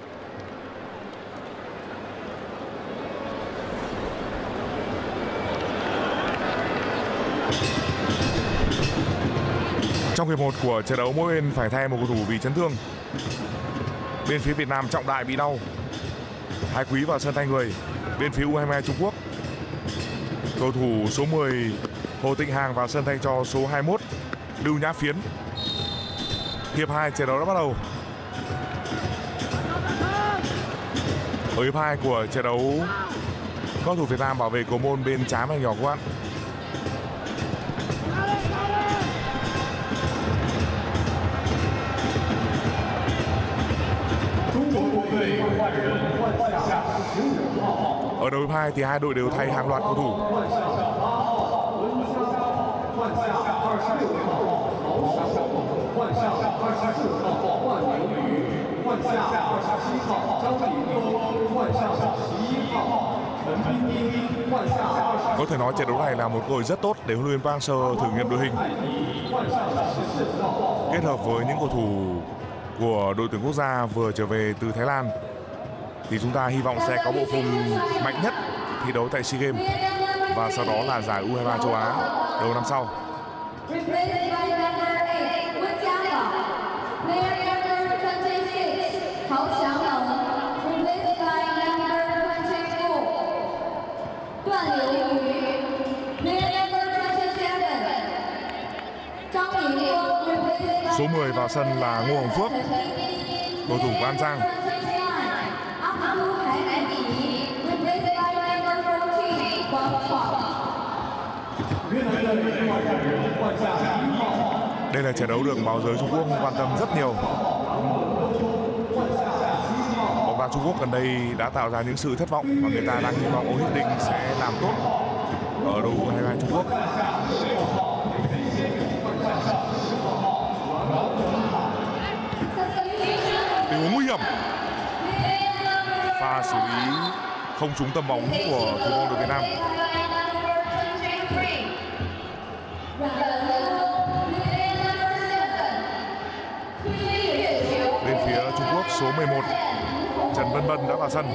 Trong hiệp một của trận đấu, mỗi bên phải thay một cầu thủ vì chấn thương. Bên phía Việt Nam Trọng Đại bị đau, Thái Quý vào sân thay người. Bên phía U hai mươi Trung Quốc, cầu thủ số mười Hồ Tịnh Hàng vào sân thay cho số hai mươi mốt Lưu Nhã Phiến. Hiệp hai trận đấu đã bắt đầu. Ở hiệp hai của trận đấu, cầu thủ Việt Nam bảo vệ cầu môn bên trái mảnh nhỏ của bạn. Ở đầu hiệp hai thì hai đội đều thay hàng loạt cầu thủ. Có thể nói trận đấu này là một cơ hội rất tốt để huấn luyện viên Park Hang-seo thử nghiệm đội hình. Kết hợp với những cầu thủ của đội tuyển quốc gia vừa trở về từ Thái Lan thì chúng ta hy vọng sẽ có bộ khung mạnh nhất thi đấu tại SEA Games và sau đó là giải U hai ba châu Á đầu năm sau. Số mười vào sân là Ngô Hồng Phước, cầu thủ của An Giang. Đây là trận đấu được báo giới Trung Quốc quan tâm rất nhiều. Bóng đá Trung Quốc gần đây đã tạo ra những sự thất vọng và người ta đang hy vọng Ô Hiếp Đinh sẽ làm tốt ở đội U hai ba Trung Quốc. Tình huống nguy hiểm, pha xử lý không trúng tầm bóng của thủ môn đội Việt Nam. Bên phía Trung Quốc, số mười một Trần Vân Vân đã vào sân.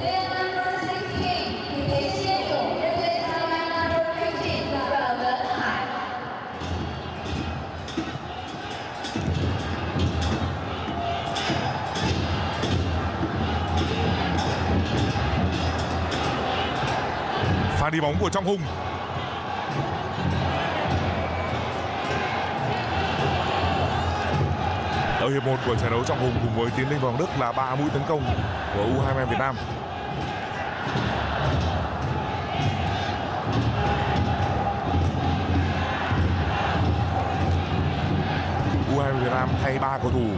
Pha đi bóng của Trọng Hùng. Ở hiệp một của trận đấu, Trọng Hùng cùng với Tiến Linh và Hoàng Đức là ba mũi tấn công của U hai ba Việt Nam. U hai ba Việt Nam thay ba cầu thủ.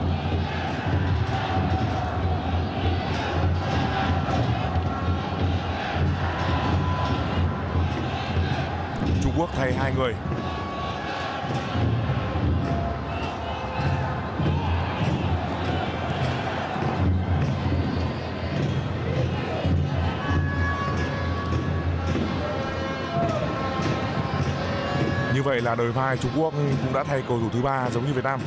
Trung Quốc thay hai người. Như vậy là đội hai Trung Quốc cũng đã thay cầu thủ thứ ba giống như Việt Nam.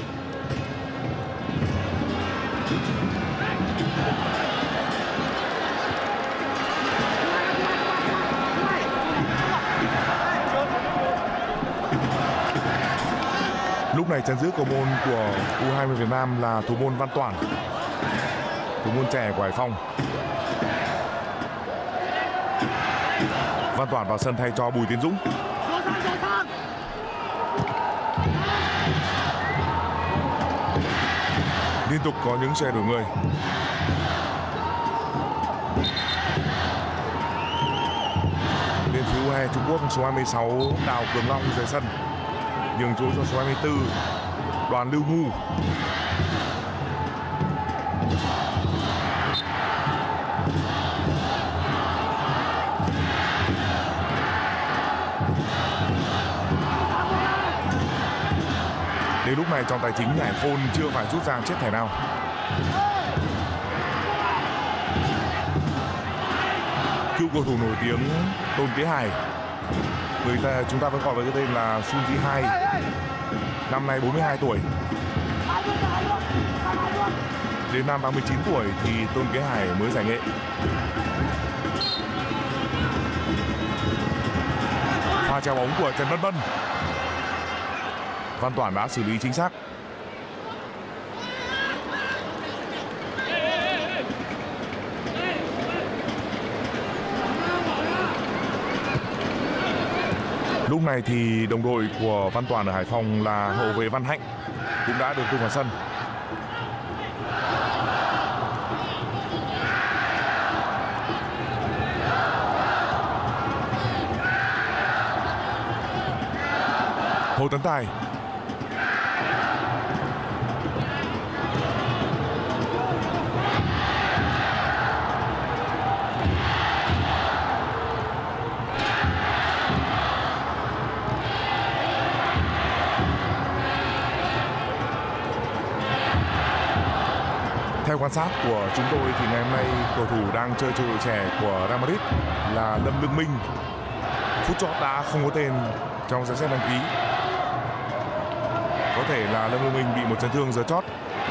Lúc này chân giữ cầu môn của U hai ba Việt Nam là thủ môn Văn Toản, thủ môn trẻ của Hải Phòng. Văn Toản vào sân thay cho Bùi Tiến Dũng. Liên tục có những xe đổi người. Bên phía U hai Trung Quốc, số hai mươi sáu Đào Cường Long rời sân, nhường chỗ cho số hai mươi tư Đoàn Lưu Ngu. Đến lúc này trọng tài chính Hải Phôn chưa phải rút ra chiếc thẻ nào. Cựu cầu thủ nổi tiếng Tôn Kế Hải, người ta chúng ta vẫn gọi với cái tên là Sun Ji Hai, năm nay bốn mươi hai tuổi. Đến năm ba mươi chín tuổi thì Tôn Kế Hải mới giải nghệ. Pha treo bóng của Trần Vân Vân. Văn Toản đã xử lý chính xác. Lúc này thì đồng đội của Văn Toàn ở Hải Phòng là hậu vệ Văn Hạnh cũng đã được tung vào sân. Hồ Tấn Tài. Theo quan sát của chúng tôi thì ngày hôm nay cầu thủ đang chơi cho đội trẻ của Real Madrid là Lâm Lương Minh. Phút chót đã không có tên trong danh sách đăng ký. Có thể là Lâm Lương Minh bị một chấn thương giờ chót.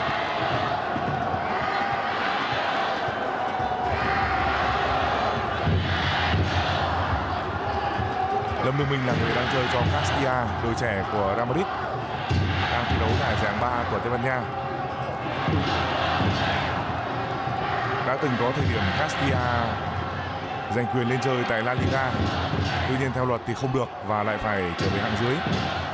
Lâm Lương Minh là người đang chơi cho Castilla, đội trẻ của Real Madrid, đang thi đấu tại giải hạng ba của Tây Ban Nha. Đã từng có thời điểm Castilla giành quyền lên chơi tại La Liga, tuy nhiên theo luật thì không được và lại phải trở về hạng dưới.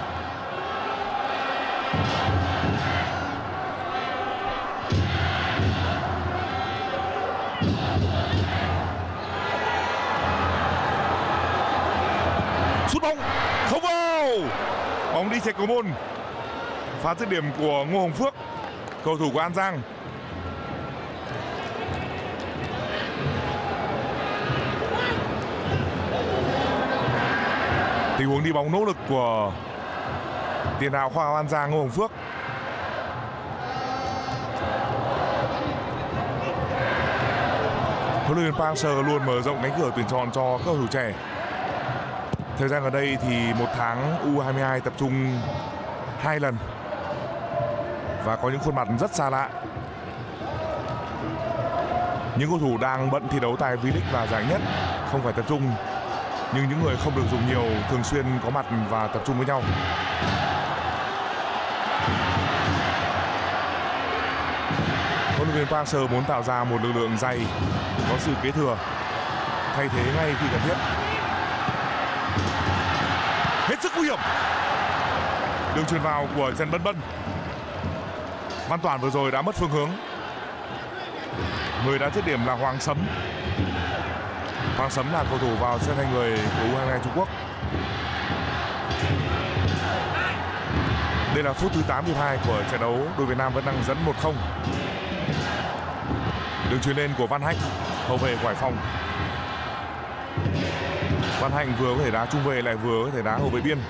Sút bóng không vào, bóng đi chạy cầu môn. Phá dứt điểm của Ngô Hồng Phước, cầu thủ của An Giang. Tình huống đi bóng nỗ lực của tiền đạo khoa An Giang Ngô Hồng Phước. Huấn luyện viên Park Hang-seo luôn mở rộng cánh cửa tuyển chọn cho các cầu thủ trẻ. Thời gian gần đây thì một tháng U hai mươi hai tập trung hai lần và có những khuôn mặt rất xa lạ. Những cầu thủ đang bận thi đấu tại V-League và giải nhất không phải tập trung, nhưng những người không được dùng nhiều thường xuyên có mặt và tập trung với nhau. Huấn luyện viên Park Hang-seo muốn tạo ra một lực lượng dày, có sự kế thừa, thay thế ngay khi cần thiết. Hết sức nguy hiểm. Đường chuyền vào của Trần Bân Bân. Văn Toản vừa rồi đã mất phương hướng. Người đã dứt điểm là Hoàng Sấm. Hoàng Sấm là cầu thủ vào sân thay người của U hai mươi hai Trung Quốc. Đây là phút thứ tám mươi hai của trận đấu, đội Việt Nam vẫn đang dẫn một không. Đường chuyền lên của Văn Hạnh, hậu vệ của Hải Phòng. Văn Hạnh vừa có thể đá trung vệ lại vừa có thể đá hậu vệ biên.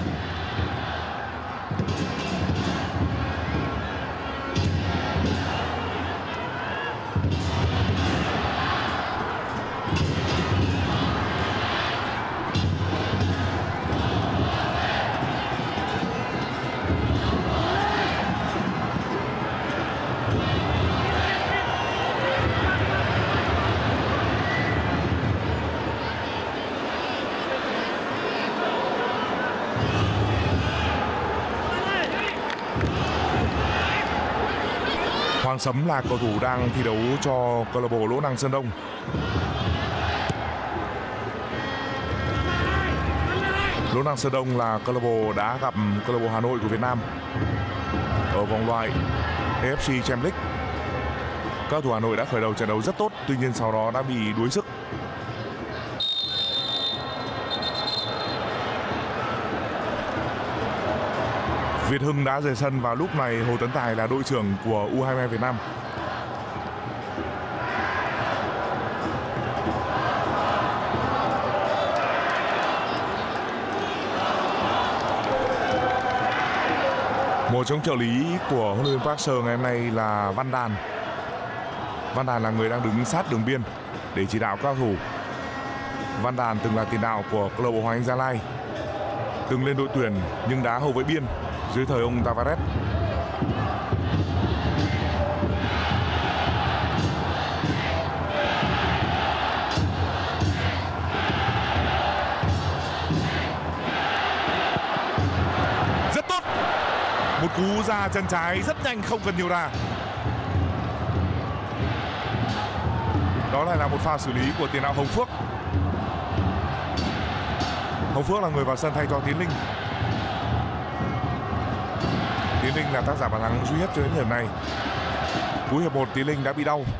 Hoàng Sấm là cầu thủ đang thi đấu cho câu lạc bộ Lỗ Năng Sơn Đông. Lỗ Năng Sơn Đông là câu lạc bộ đã gặp câu lạc bộ Hà Nội của Việt Nam ở vòng loại a ép xê Champions League. Các cầu thủ Hà Nội đã khởi đầu trận đấu rất tốt, tuy nhiên sau đó đã bị đuối sức. Việt Hưng đã rời sân và lúc này Hồ Tấn Tài là đội trưởng của U hai mươi hai Việt Nam. Một trong trợ lý của huấn luyện viên Park Hang-seo ngày hôm nay là Văn Đàn. Văn Đàn là người đang đứng sát đường biên để chỉ đạo các cầu thủ. Văn Đàn từng là tiền đạo của câu lạc bộ Hoàng Anh Gia Lai, từng lên đội tuyển nhưng đá hậu vệ biên dưới thời ông Tavares. Rất tốt. Một cú ra chân trái rất nhanh, không cần nhiều đà. Đó lại là một pha xử lý của tiền đạo Hồng Phước. Hồng Phước là người vào sân thay cho Tiến Linh. Tiến Linh là tác giả bàn thắng duy nhất cho đến điểm này. Cuối hiệp một Tiến Linh đã bị đau.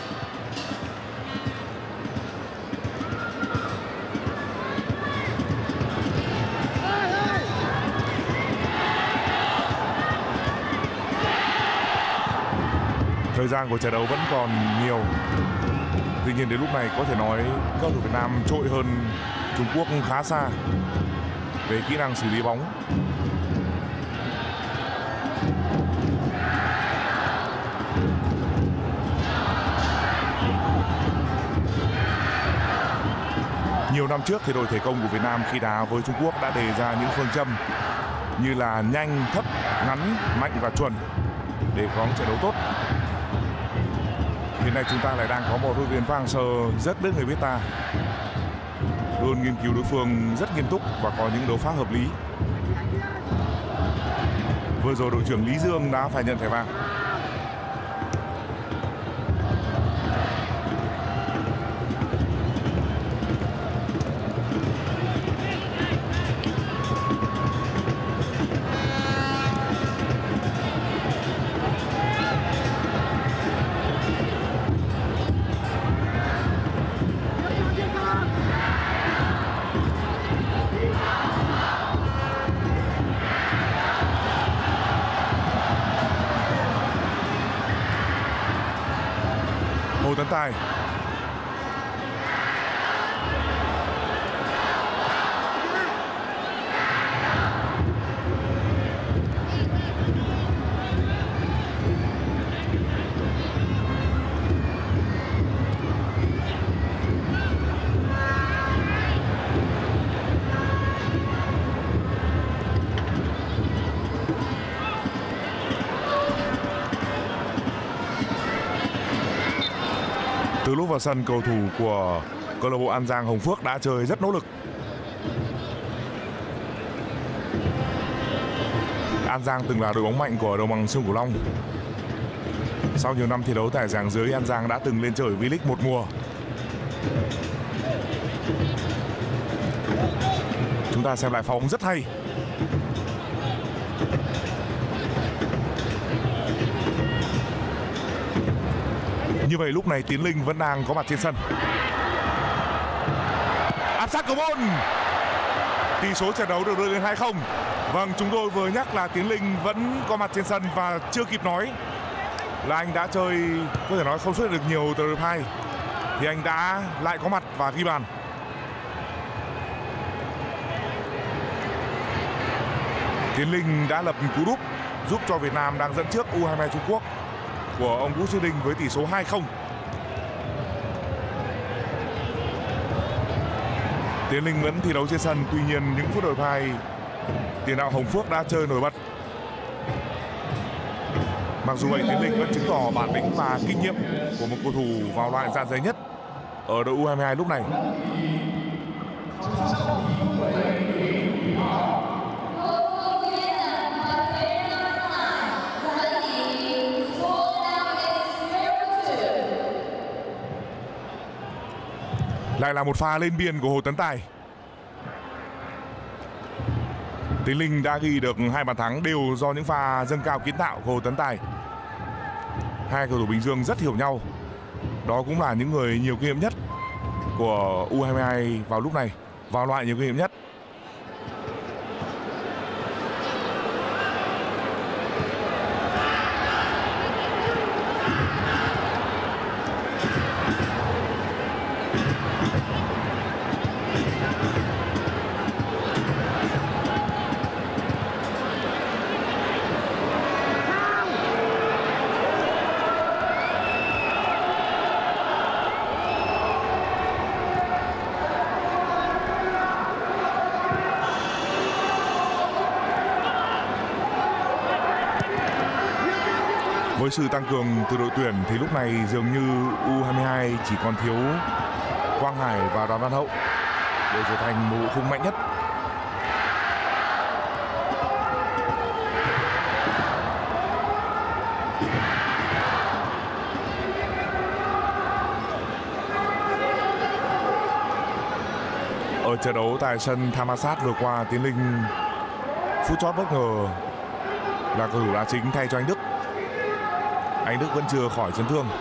Thời gian của trận đấu vẫn còn nhiều. Tuy nhiên đến lúc này có thể nói cầu thủ Việt Nam trội hơn Trung Quốc khá xa về kỹ năng xử lý bóng. Nhiều năm trước thì đội thể công của Việt Nam khi đá với Trung Quốc đã đề ra những phương châm như là nhanh, thấp, ngắn, mạnh và chuẩn để có trận đấu tốt. Hiện nay chúng ta lại đang có một huấn luyện viên Park Hang-seo rất biết người biết ta, luôn nghiên cứu đối phương rất nghiêm túc và có những đấu pháp hợp lý. Vừa rồi đội trưởng Lý Dương đã phải nhận thẻ vàng. Hồ Tấn Tài. Từ lúc vào sân, cầu thủ của câu lạc bộ An Giang Hồng Phước đã chơi rất nỗ lực. An Giang từng là đội bóng mạnh của đồng bằng sông Cửu Long. Sau nhiều năm thi đấu tại giảng dưới, An Giang đã từng lên chơi V-League một mùa. Chúng ta xem lại pha bóng rất hay. Như vậy lúc này Tiến Linh vẫn đang có mặt trên sân. Áp sát cầu môn. Tỷ số trận đấu được đưa lên hai không. Vâng, chúng tôi vừa nhắc là Tiến Linh vẫn có mặt trên sân và chưa kịp nói là anh đã chơi, có thể nói không xuất được nhiều từ hiệp hai, thì anh đã lại có mặt và ghi bàn. Tiến Linh đã lập cú đúp giúp cho Việt Nam đang dẫn trước U hai mươi hai Trung Quốc của ông Vũ Xuân Đình với tỷ số hai không. Tiến Linh vẫn thi đấu trên sân, tuy nhiên những phút đầu hai tiền đạo Hồng Phước đã chơi nổi bật. Mặc dù vậy, Tiến Linh vẫn chứng tỏ bản lĩnh và kinh nghiệm của một cầu thủ vào loại dạ dày nhất ở đội U hai mươi hai lúc này. Lại là một pha lên biên của Hồ Tấn Tài. Tiến Linh đã ghi được hai bàn thắng đều do những pha dâng cao kiến tạo của Hồ Tấn Tài. Hai cầu thủ Bình Dương rất hiểu nhau. Đó cũng là những người nhiều kinh nghiệm nhất của U hai mươi hai vào lúc này, vào loại nhiều kinh nghiệm nhất. Với sự tăng cường từ đội tuyển thì lúc này dường như U hai mươi hai chỉ còn thiếu Quang Hải và Đoàn Văn Hậu để trở thành một bộ khung mạnh nhất. Ở trận đấu tại sân Thammasat vừa qua, Tiến Linh phút chót bất ngờ là cầu thủ đá chính thay cho anh Đức. Anh Đức vẫn chưa khỏi chấn thương.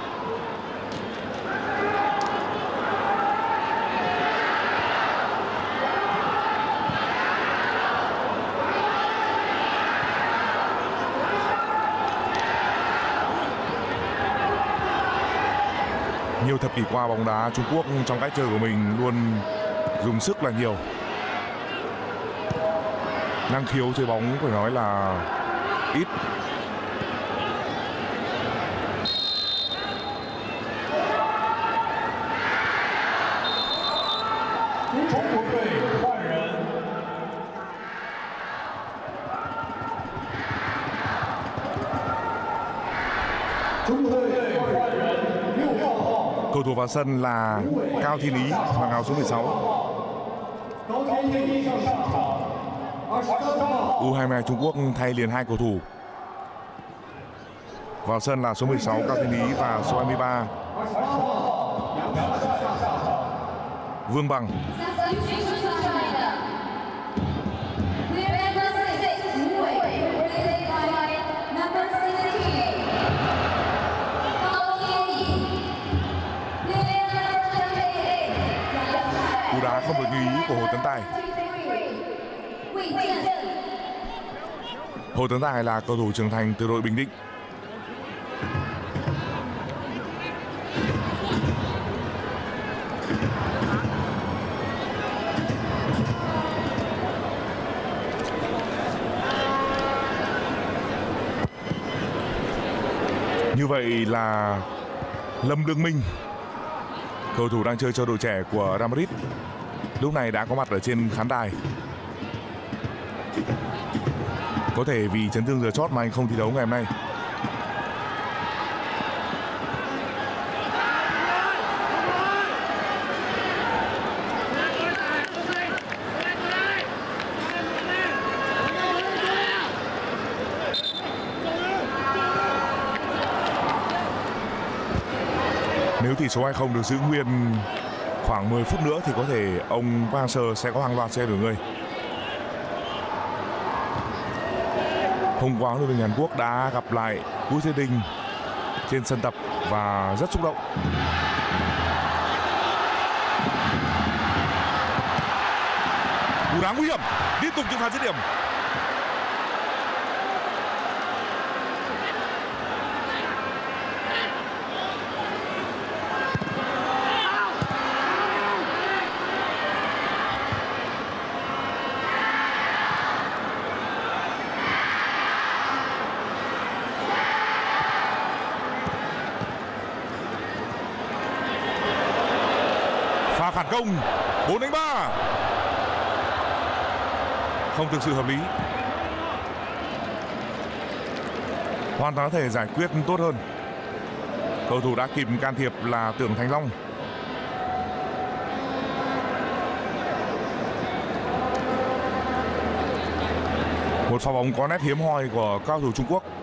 Nhiều thập kỷ qua, bóng đá Trung Quốc trong cách chơi của mình luôn dùng sức là nhiều. Năng khiếu chơi bóng phải nói là ít. Cầu thủ vào sân là Cao Thiên Ý, mặc áo số mười sáu. U hai mươi hai Trung Quốc thay liền hai cầu thủ. Vào sân là số mười sáu Cao Thiên Ý và số hai mươi ba Vương Bằng. Cú đá không được như ý của Hồ Tấn Tài. Hồ Tấn Tài là cầu thủ trưởng thành từ đội Bình Định. Như vậy là Lâm Lương Minh, cầu thủ đang chơi cho đội trẻ của Real Madrid, lúc này đã có mặt ở trên khán đài. Có thể vì chấn thương giờ chót mà anh không thi đấu ngày hôm nay. Nếu tỷ số hai không được giữ nguyên khoảng mười phút nữa thì có thể ông Park Hang-seo sẽ có hàng loạt xe đổi người. Hôm qua huấn luyện viên Hàn Quốc đã gặp lại Vũ Thế Đình trên sân tập và rất xúc động. Cú đá nguy hiểm, liên tục những pha dứt điểm. Pha phản công bốn đánh ba không thực sự hợp lý, hoàn toàn có thể giải quyết tốt hơn. Cầu thủ đã kịp can thiệp là Tưởng Thành Long. Một pha bóng có nét hiếm hoi của cao thủ Trung Quốc.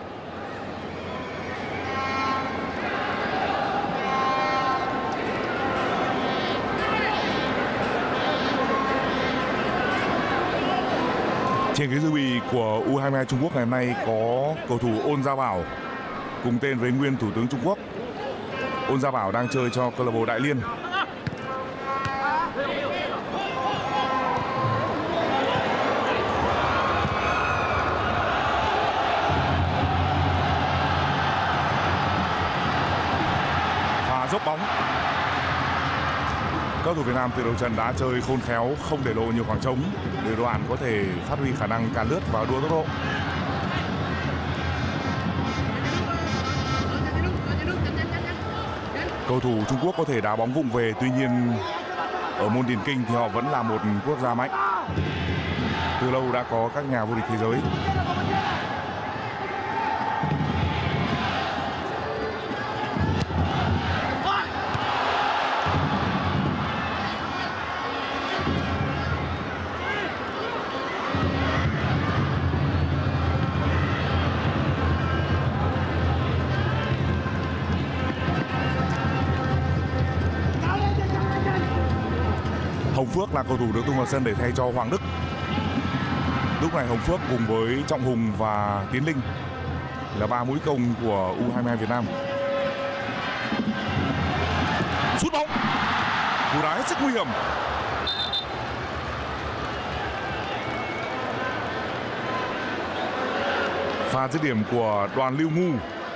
Trên ghế dự bị của U hai mươi hai Trung Quốc ngày hôm nay có cầu thủ Ôn Gia Bảo, cùng tên với nguyên thủ tướng Trung Quốc. Ôn Gia Bảo đang chơi cho câu lạc bộ Đại Liên. Pha dốc bóng. Các thủ Việt Nam từ đầu trận đã chơi khôn khéo, không để lộ nhiều khoảng trống để đội bạn có thể phát huy khả năng càn lướt và đua tốc độ. Cầu thủ Trung Quốc có thể đá bóng vụng về, tuy nhiên ở môn điền kinh thì họ vẫn là một quốc gia mạnh. Từ lâu đã có các nhà vô địch thế giới. Hồng Phượng Phước là cầu thủ được tung vào sân để thay cho Hoàng Đức. Lúc này Hồng Phước cùng với Trọng Hùng và Tiến Linh là ba mũi công của U hai mươi hai Việt Nam. Sút bóng, cú đá hết sức nguy hiểm. Pha dứt điểm của Đoàn Lưu Ngu.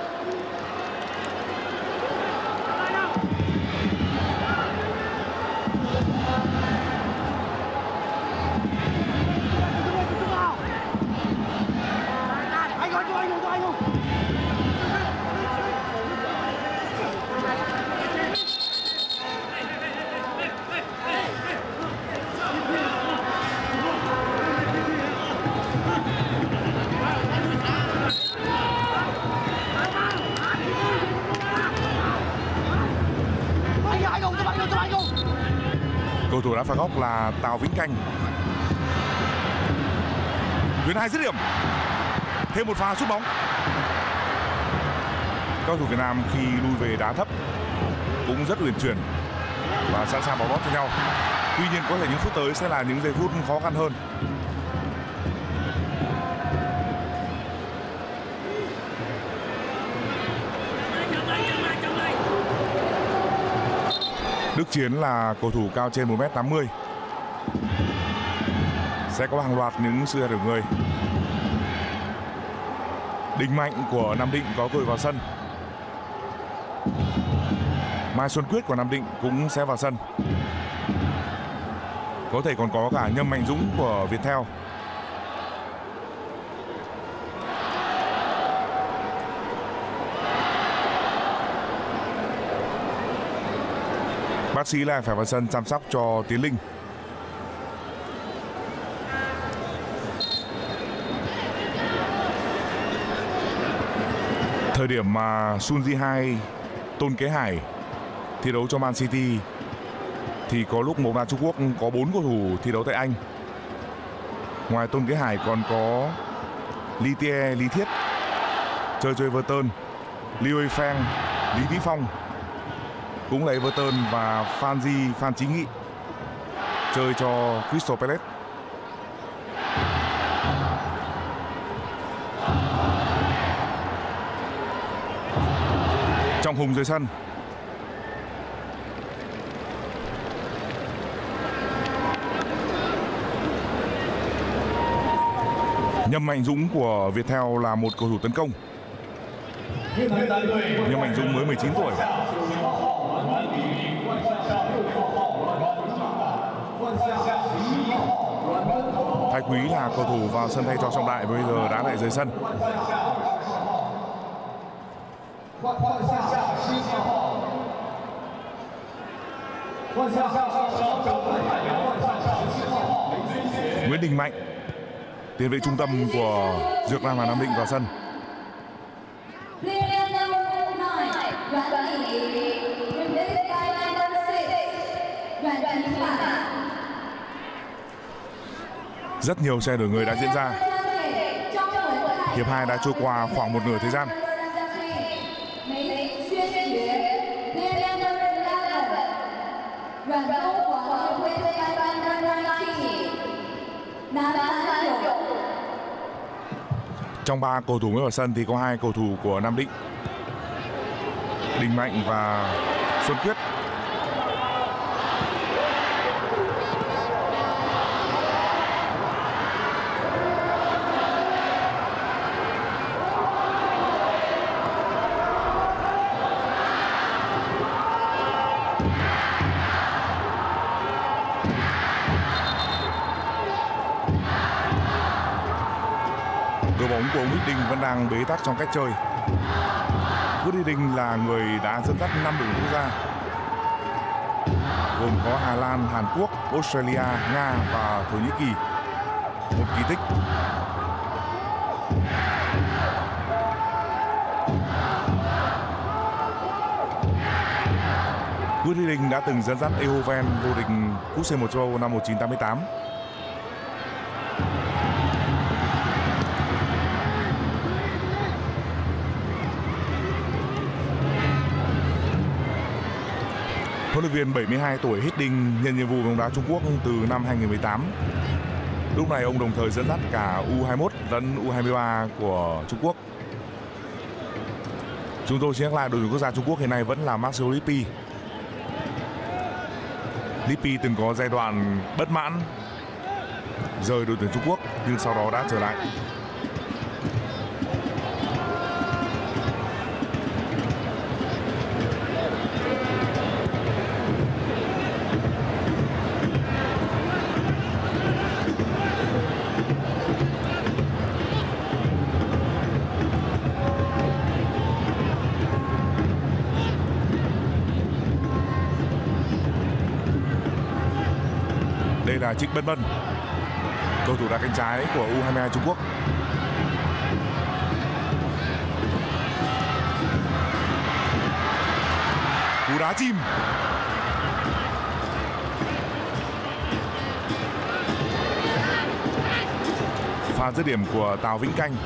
Cầu thủ đá phạt góc là Tào Vĩnh Canh. Huyền Hai dứt điểm. Thêm một pha sút bóng. Các cầu thủ Việt Nam khi lui về đá thấp cũng rất uyển chuyển và sẵn sàng bỏ lót cho nhau. Tuy nhiên có thể những phút tới sẽ là những giây phút khó khăn hơn. Đức Chiến là cầu thủ cao trên một mét tám mươi. Sẽ có hàng loạt những sự điểm người. Đình Mạnh của Nam Định có cơ hội vào sân. Mai Xuân Quyết của Nam Định cũng sẽ vào sân. Có thể còn có cả Nhâm Mạnh Dũng của Viettel. Bác sĩ lại phải vào sân chăm sóc cho Tiến Linh. Thời điểm mà Sun Ji Hai, Tôn Kế Hải thi đấu cho Man City thì có lúc bóng đá Trung Quốc có bốn cầu thủ thi đấu tại Anh. Ngoài Tôn Kế Hải còn có Lý Tie, Lý Thiết chơi cho Everton, Liu Feng, Lý Vĩ Phong cũng là Everton và Phan Di, Phan Chí Nghị chơi cho Crystal Palace. Trọng Hùng rời sân. Nhâm Mạnh Dũng của Viettel là một cầu thủ tấn công. Nhâm Mạnh Dũng mới mười chín tuổi. Thái Quý là cầu thủ vào sân thay cho Trọng Đại, bây giờ đã lại rời sân. Nguyễn Đình Mạnh, tiền vệ trung tâm của Dược Lam và Nam Định vào sân. Rất nhiều xe đổi người đã diễn ra. Hiệp hai đã trôi qua khoảng một nửa thời gian. Trong ba cầu thủ mới vào sân thì có hai cầu thủ của Nam Định, Đình Mạnh và Xuân Quyết. Đội bóng của ông Huýt Đinh vẫn đang bế tắc trong cách chơi. Huýt Đinh là người đã dẫn dắt năm đội quốc gia gồm có Hà Lan, Hàn Quốc, Australia, Nga và Thổ Nhĩ Kỳ. Một kỳ tích. Huýt Đinh đã từng dẫn dắt Eindhoven vô địch cúp xê một châu Âu năm một nghìn chín trăm tám mươi tám. Huấn luyện viên bảy mươi hai tuổi Hiddink nhận nhiệm vụ bóng đá Trung Quốc từ năm hai nghìn không trăm mười tám. Lúc này ông đồng thời dẫn dắt cả U hai mươi mốt lẫn U hai mươi ba của Trung Quốc. Chúng tôi nhắc lại đội tuyển quốc gia Trung Quốc hiện nay vẫn là Marcelo Lippi. Lippi từng có giai đoạn bất mãn rời đội tuyển Trung Quốc nhưng sau đó đã trở lại. Đây là Trịnh Bân Bân, cầu thủ đá cánh trái của U hai mươi hai Trung Quốc. Cú đá chìm. Pha dứt điểm của Tào Vĩnh Canh.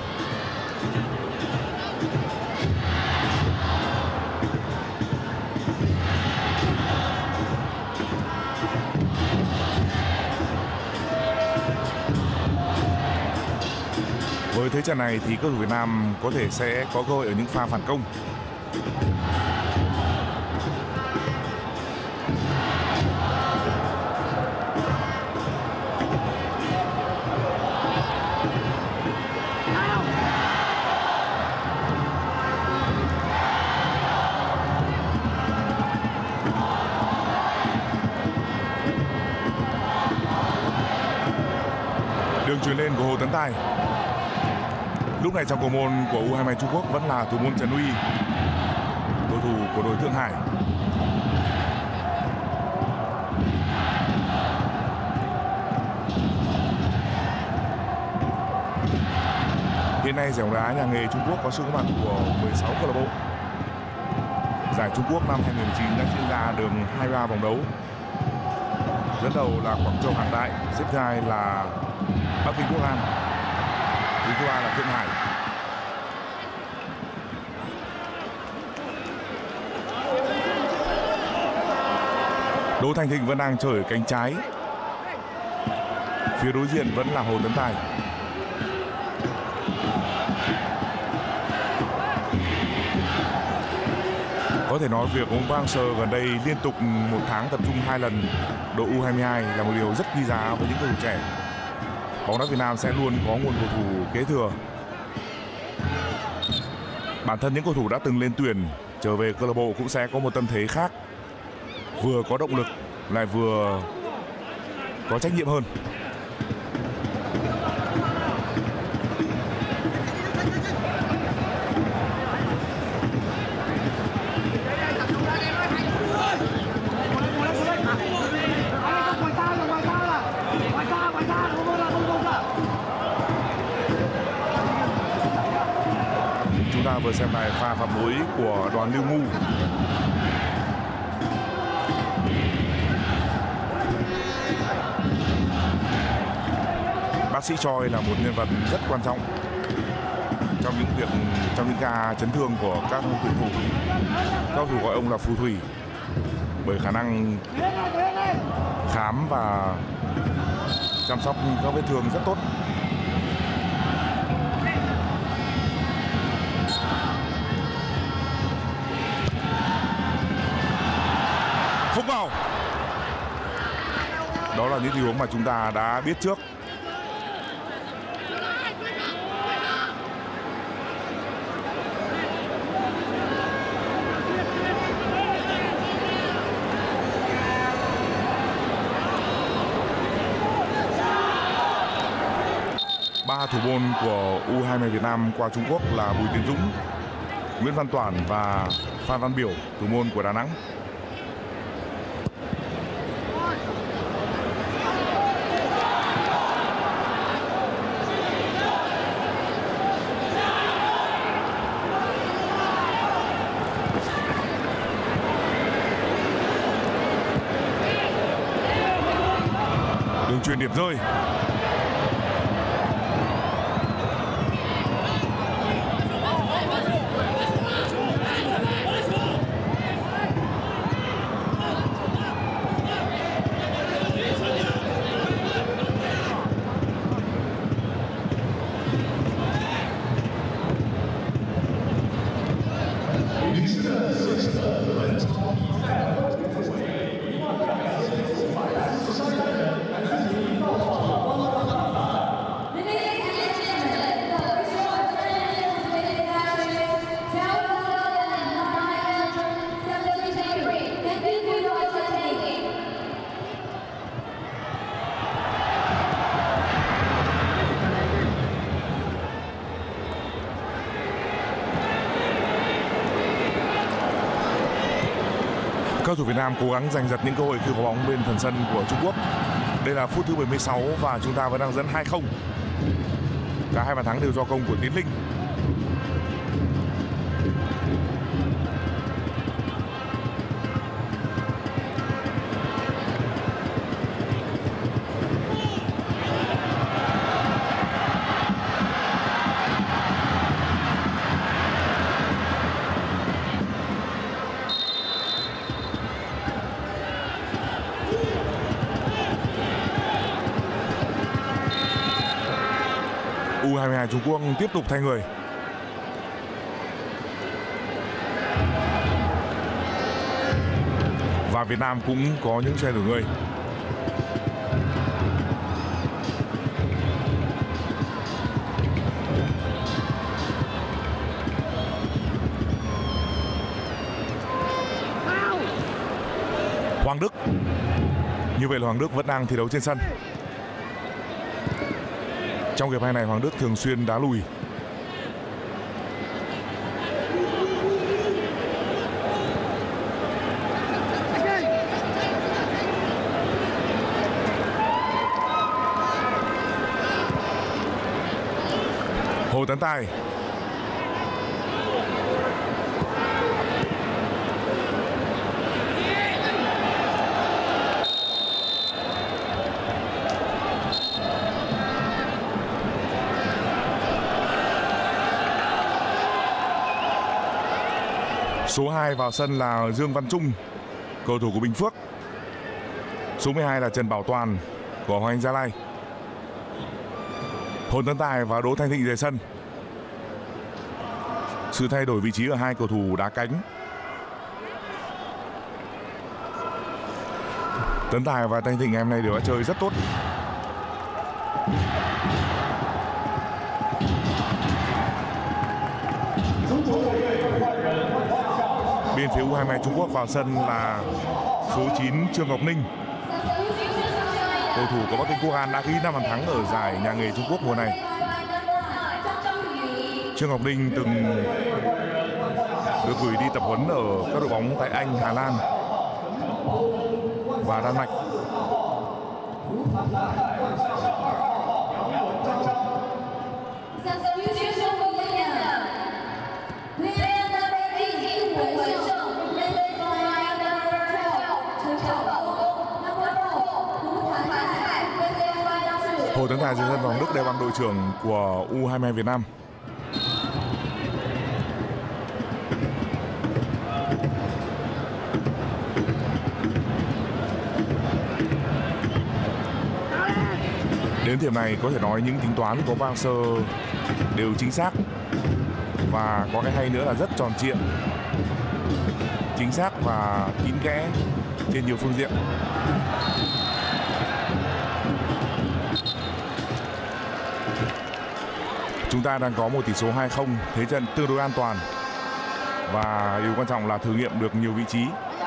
Với thế trận này thì cầu thủ Việt Nam có thể sẽ có cơ hội ở những pha phản công. Đường chuyền lên của Hồ Tấn Tài. Lúc này trong cầu môn của U hai mươi hai Trung Quốc vẫn là thủ môn Trần Uy, cầu thủ của đội Thượng Hải. Hiện nay giải bóng đá nhà nghề Trung Quốc có sự có mặt của mười sáu câu lạc bộ. Giải Trung Quốc năm hai nghìn không trăm mười chín đã diễn ra được hai mươi ba vòng đấu. Dẫn đầu là Quảng Châu Hàng Đại, xếp thứ hai là Bắc Kinh Quốc An, đứng thứ ba là Thượng Hải. Đỗ Thành Thịnh vẫn đang chơi ở cánh trái. Phía đối diện vẫn là Hồ Tấn Tài. Có thể nói việc ông Park Hang-seo gần đây liên tục một tháng tập trung hai lần đội U hai mươi hai là một điều rất quý giá với những cầu thủ trẻ. Bóng đá Việt Nam sẽ luôn có nguồn cầu thủ kế thừa. Bản thân những cầu thủ đã từng lên tuyển trở về câu lạc bộ cũng sẽ có một tâm thế khác, vừa có động lực lại vừa có trách nhiệm hơn. Chúng ta vừa xem lại pha phạm lỗi của Đoàn Lưu Ngu. Bác sĩ Choi là một nhân vật rất quan trọng trong những việc trong những ca chấn thương của các tuyển thủ. Các cầu thủ gọi ông là phù thủy bởi khả năng khám và chăm sóc các vết thương rất tốt. Phúc vào. Đó là những tình huống mà chúng ta đã biết trước. Ba thủ môn của U hai mươi hai Việt Nam qua Trung Quốc là Bùi Tiến Dũng, Nguyễn Văn Toản và Phan Văn Biểu, thủ môn của Đà Nẵng. Đường chuyền điểm rơi. Cầu thủ Việt Nam cố gắng giành giật những cơ hội khi có bóng bên phần sân của Trung Quốc. Đây là phút thứ bảy mươi sáu và chúng ta vẫn đang dẫn hai không. Cả hai bàn thắng đều do công của Tiến Linh. U hai mươi hai Trung Quốc tiếp tục thay người. Và Việt Nam cũng có những xe đổi người. Hoàng Đức. Như vậy là Hoàng Đức vẫn đang thi đấu trên sân. Trong hiệp hai này Hoàng Đức thường xuyên đá lùi. Hồ Tấn Tài. Số hai vào sân là Dương Văn Trung, cầu thủ của Bình Phước. Số mười hai là Trần Bảo Toàn của Hoàng Anh Gia Lai. Hồ Tấn Tài và Đỗ Thanh Thịnh rời sân. Sự thay đổi vị trí ở hai cầu thủ đá cánh. Tấn Tài và Thanh Thịnh ngày hôm nay đều đã chơi rất tốt. Bên phía U hai mươi hai Trung Quốc vào sân là số chín Trương Ngọc Ninh, cầu thủ của Bắc Kinh Quốc An đã ghi năm bàn thắng ở giải nhà nghề Trung Quốc mùa này. Trương Ngọc Ninh từng được gửi đi tập huấn ở các đội bóng tại Anh, Hà Lan và Đan Mạch. Hồ Tấn Tài dưới sân Hoàng Đức đeo băng đội trưởng của U hai mươi hai Việt Nam. Đến điểm này có thể nói những tính toán của Park Hang-seo đều chính xác. Và có cái hay nữa là rất tròn trịa, chính xác và kín kẽ trên nhiều phương diện. Chúng ta đang có một tỷ số hai không, thế trận tương đối an toàn. Và điều quan trọng là thử nghiệm được nhiều vị trí.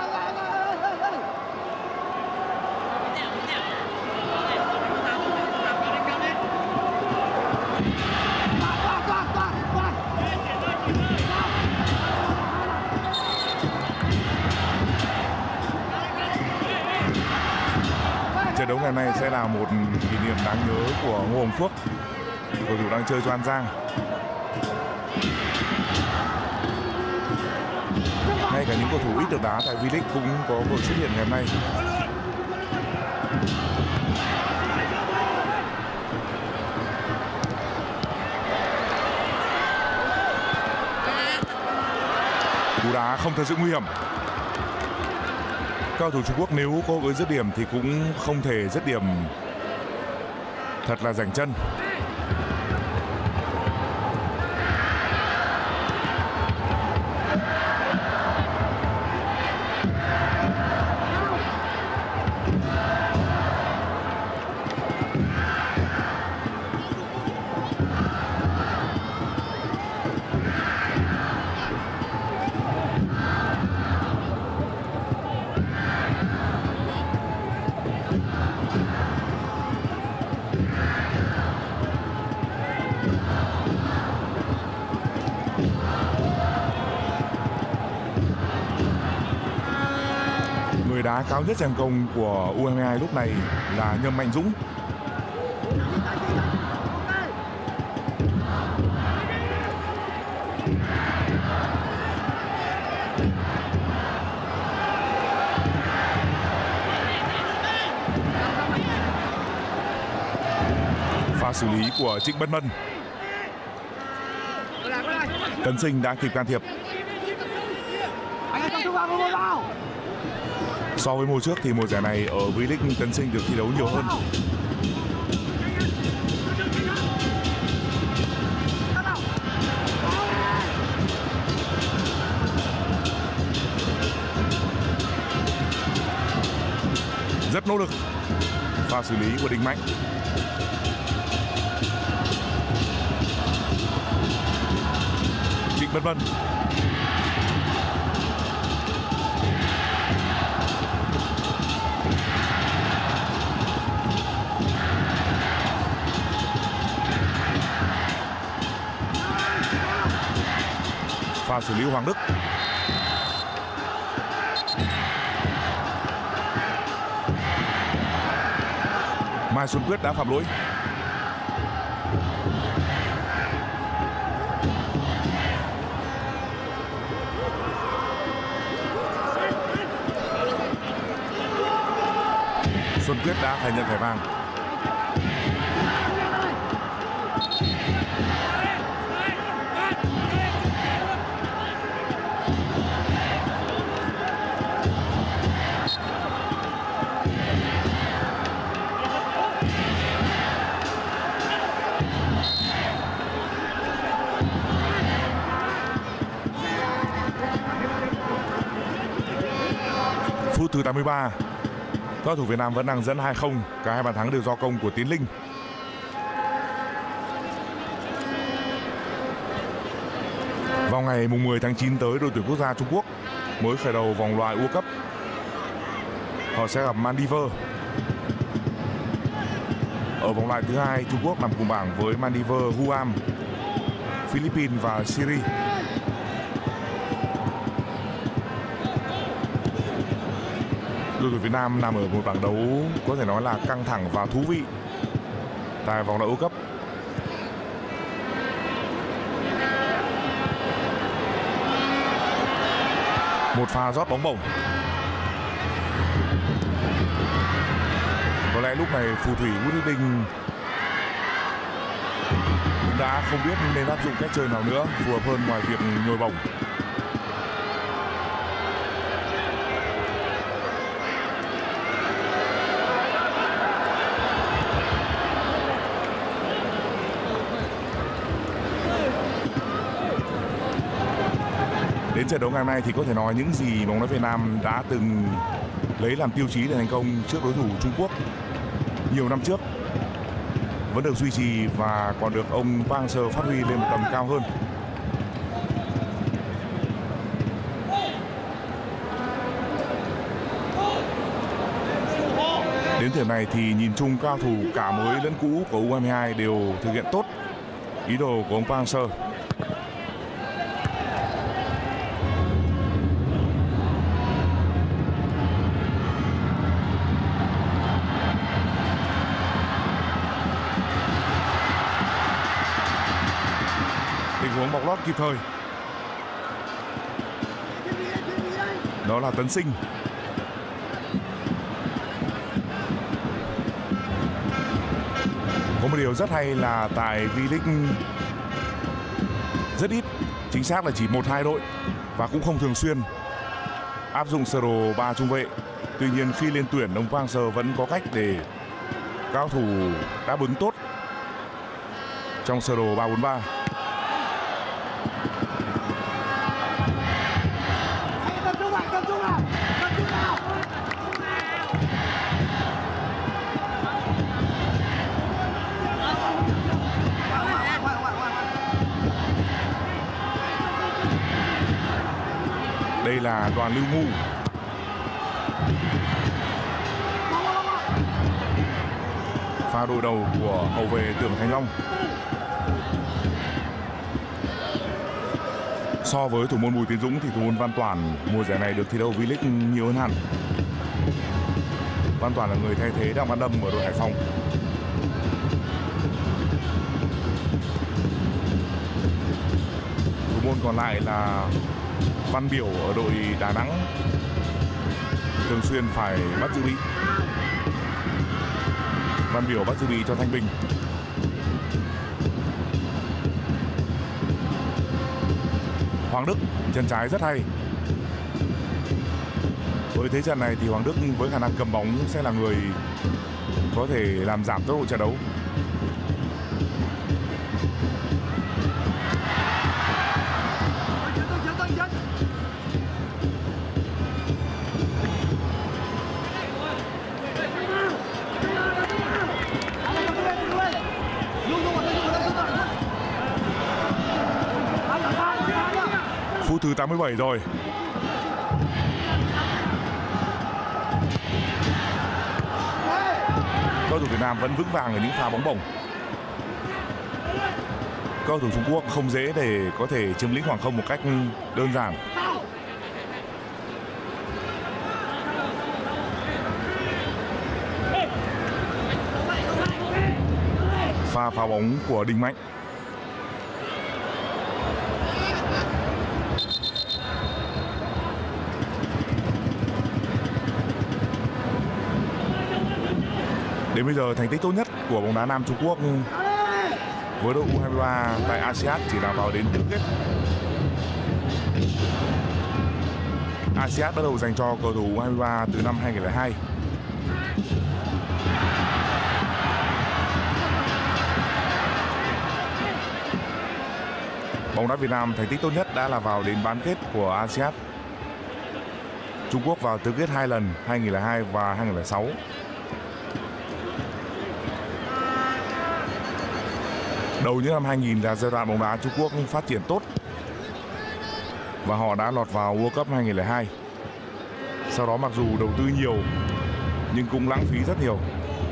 Trận đấu ngày hôm nay sẽ là một kỷ niệm đáng nhớ của Ngô Hồng Phước, cầu thủ đang chơi cho An Giang. Ngay cả những cầu thủ ít được đá tại V-League cũng có cơ hội xuất hiện ngày hôm nay. Cú đá không thật sự nguy hiểm. Cầu thủ Trung Quốc nếu có cơ dứt điểm thì cũng không thể dứt điểm thật là rảnh chân. đá cao nhất trận công của U hai mươi hai lúc này là Nhâm Mạnh Dũng. Pha xử lý của Trịnh Bân Mân. Tấn Sinh đã kịp can thiệp. So với mùa trước thì mùa giải này ở V-League Tấn Sinh được thi đấu nhiều hơn. Rất nỗ lực. Pha xử lý của Đình Mạnh. Trịnh Bân Mân. Pha xử lý Hoàng Đức. Mai Xuân Quyết đã phạm lỗi. Xuân Quyết đã phải nhận thẻ vàng. Phút thứ tám mươi ba, các thủ Việt Nam vẫn đang dẫn hai không, cả hai bàn thắng đều do công của Tiến Linh. Vào ngày mười tháng chín tới, đội tuyển quốc gia Trung Quốc mới khởi đầu vòng loại World Cup. Họ sẽ gặp Maldives. Ở vòng loại thứ hai, Trung Quốc nằm cùng bảng với Maldives, Guam, Philippines và Syria. Đội tuyển Việt Nam nằm ở một bảng đấu có thể nói là căng thẳng và thú vị tại vòng loại World Cup. Một pha rót bóng bổng. Có lẽ lúc này phù thủy Nguyễn Đức Đình đã không biết nên áp dụng cách chơi nào nữa phù hợp hơn ngoài việc nhồi bổng. Đến trận đấu ngày hôm nay thì có thể nói những gì bóng đá Việt Nam đã từng lấy làm tiêu chí để thành công trước đối thủ Trung Quốc nhiều năm trước vẫn được duy trì và còn được ông Park Hang-seo phát huy lên một tầm cao hơn. Đến thời điểm này thì nhìn chung cao thủ cả mới lẫn cũ của U hai mươi hai đều thực hiện tốt ý đồ của ông Park Hang-seo. Tình huống bọc lót kịp thời. Đó là Tấn Sinh. Có một điều rất hay là tại V-League rất ít, chính xác là chỉ một hai đội và cũng không thường xuyên áp dụng sơ đồ ba trung vệ. Tuy nhiên khi lên tuyển, ông Park Hang-seo vẫn có cách để cao thủ đáp ứng tốt trong sơ đồ ba bốn ba. Đây là Đoàn Lưu Ngu. Pha đội đầu của hậu vệ Tưởng Thành Long. So với thủ môn Bùi Tiến Dũng thì thủ môn Văn Toản mùa giải này được thi đấu V-League nhiều hơn hẳn. Văn Toản là người thay thế Đặng Văn Đâm ở đội Hải Phòng. Thủ môn còn lại là Văn Biểu ở đội Đà Nẵng, thường xuyên phải bắt giữ bị. Văn Biểu bắt giữ bị cho Thanh Bình. Hoàng Đức chân trái rất hay. Với thế trận này thì Hoàng Đức với khả năng cầm bóng sẽ là người có thể làm giảm tốc độ trận đấu. Phút thứ tám mươi bảy rồi. Cầu thủ Việt Nam vẫn vững vàng ở những pha bóng bổng. Cầu thủ Trung Quốc không dễ để có thể chiếm lĩnh khoảng không một cách đơn giản. Pha phá bóng của Đình Mạnh. Đến bây giờ thành tích tốt nhất của bóng đá nam Trung Quốc với đội U hai mươi ba tại a sê an chỉ là vào đến tứ kết. a sê an bắt đầu dành cho cầu thủ U hai mươi ba từ năm hai nghìn không trăm lẻ hai. Bóng đá Việt Nam thành tích tốt nhất đã là vào đến bán kết của a sê an. Trung Quốc vào tứ kết hai lần, hai nghìn không trăm lẻ hai và hai nghìn không trăm lẻ sáu. Đầu những năm hai nghìn là giai đoạn bóng đá Trung Quốc phát triển tốt và họ đã lọt vào World Cup hai nghìn không trăm lẻ hai. Sau đó mặc dù đầu tư nhiều nhưng cũng lãng phí rất nhiều.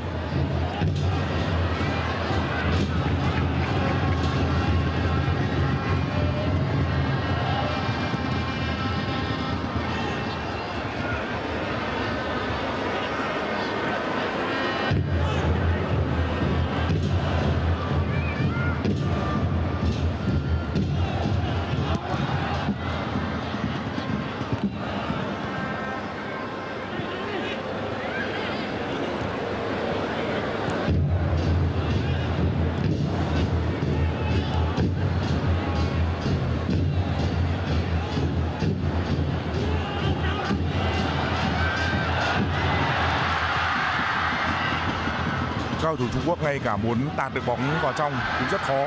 Cầu thủ Trung Quốc ngay cả muốn tạt được bóng vào trong cũng rất khó.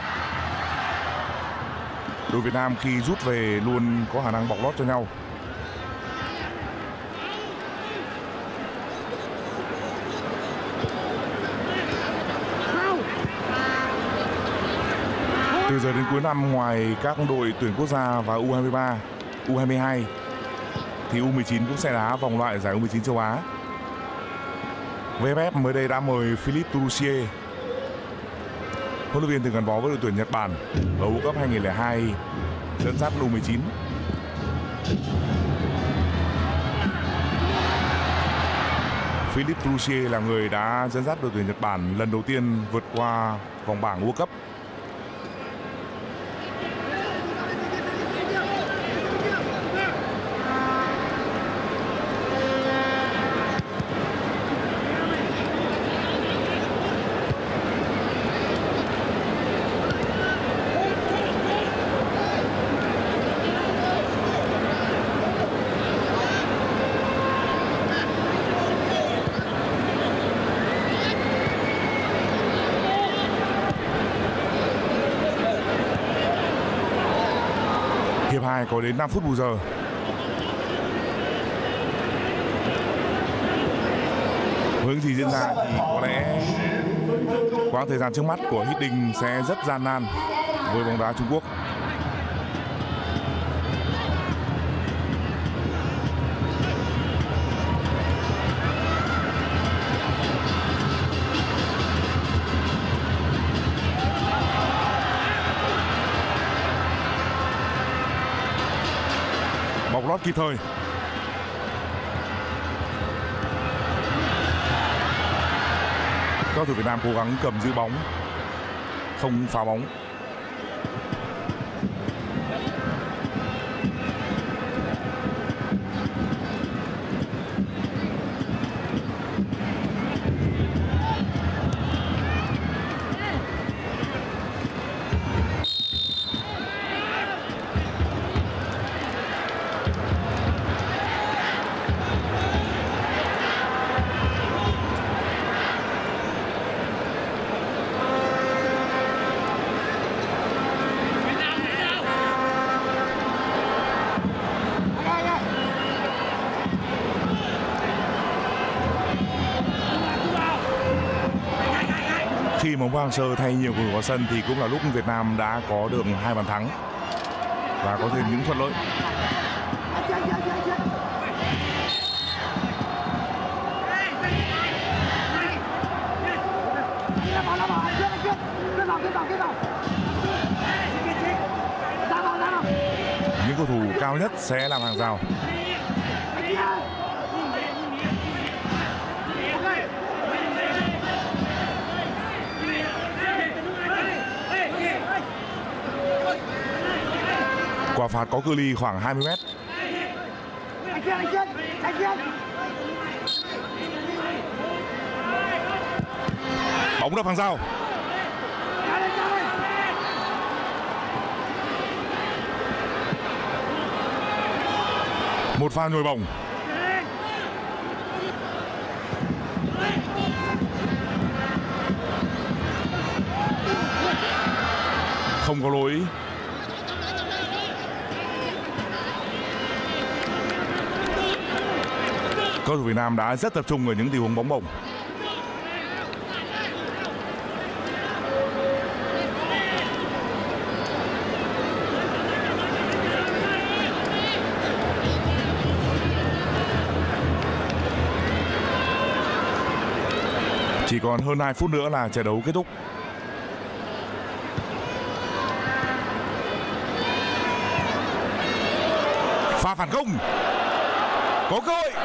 Đội Việt Nam khi rút về luôn có khả năng bọc lót cho nhau. Từ giờ đến cuối năm, ngoài các đội tuyển quốc gia và U hai mươi ba, U hai mươi hai thì U mười chín cũng sẽ đá vòng loại giải U mười chín châu Á. vê ép ép mới đây đã mời Philippe Toussier, huấn luyện viên từng gắn bó với đội tuyển Nhật Bản ở World Cup hai nghìn không trăm lẻ hai, dẫn dắt U mười chín. Philippe Toussier là người đã dẫn dắt đội tuyển Nhật Bản lần đầu tiên vượt qua vòng bảng World Cup. Hiệp hai có đến năm phút bù giờ. Với những gì diễn ra thì có lẽ quãng thời gian trước mắt của Hit Ding sẽ rất gian nan với bóng đá Trung Quốc. Bóng lót kịp thời. Cầu thủ Việt Nam cố gắng cầm giữ bóng, không phá bóng. Khi bóng Hoàng Sơ thay nhiều cầu thủ vào sân thì cũng là lúc Việt Nam đã có được hai bàn thắng và có thêm những thuận lợi. Những cầu thủ cao nhất sẽ làm hàng rào. Quả phạt có cự ly khoảng hai mươi mét. Bóng đập hàng rào. Một pha nhồi bổng. Không có lỗi. Cầu thủ Việt Nam đã rất tập trung ở những tình huống bóng bổng. Chỉ còn hơn hai phút nữa là trận đấu kết thúc. Pha phản công. Có cơ hội.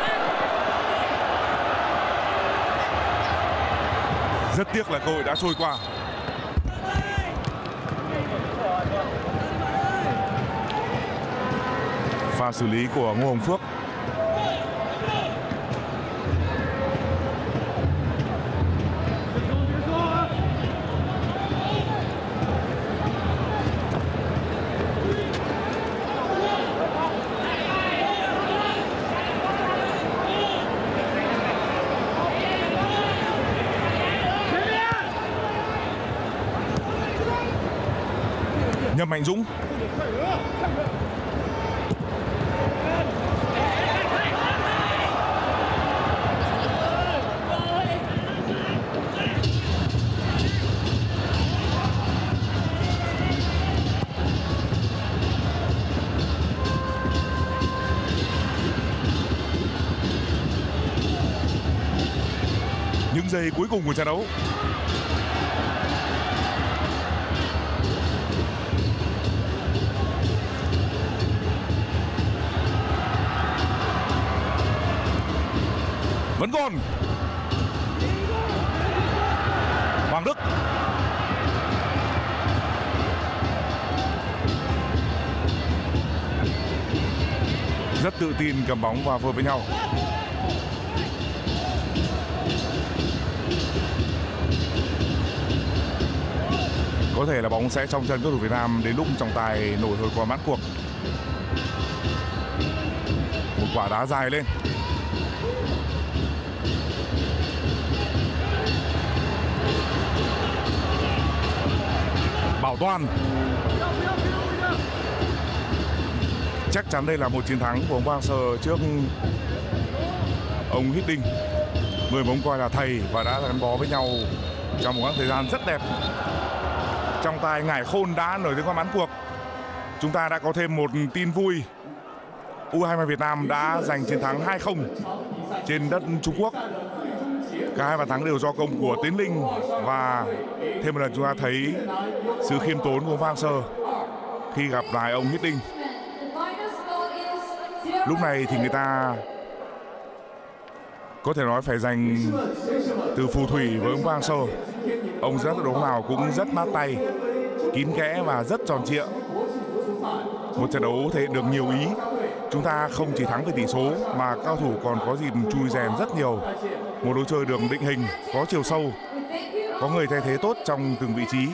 Rất tiếc là cơ hội đã trôi qua. Pha xử lý của Ngô Hồng Phước. Nhâm Mạnh Dũng. Những giây cuối cùng của trận đấu. Vẫn còn Hoàng Đức. Rất tự tin cầm bóng và phối với nhau. Có thể là bóng sẽ trong chân cầu thủ Việt Nam đến lúc trọng tài nổi hồi còi mãn cuộc. Một quả đá dài lên. Bảo Toàn. Chắc chắn đây là một chiến thắng của ông Park Hang-seo trước ông Hiddink, người mà ông coi là thầy và đã gắn bó với nhau trong một quãng thời gian rất đẹp. Trọng tài Ngải Khôn đã nổi tiếng qua mãn cuộc. Chúng ta đã có thêm một tin vui. u hai mươi Việt Nam đã giành chiến thắng hai không trên đất Trung Quốc. Cả hai bàn thắng đều do công của Tiến Linh và thêm một lần chúng ta thấy sự khiêm tốn của Park Hang-seo khi gặp lại ông Hiddink. Lúc này thì người ta có thể nói phải dành từ phù thủy với ông Park Hang-seo. Ông rất đấu nào cũng rất mát tay, kín kẽ và rất tròn trịa. Một trận đấu thể hiện được nhiều ý. Chúng ta không chỉ thắng về tỷ số mà cao thủ còn có dịp chui rèn rất nhiều. Một lối chơi được định hình, có chiều sâu, có người thay thế tốt trong từng vị trí.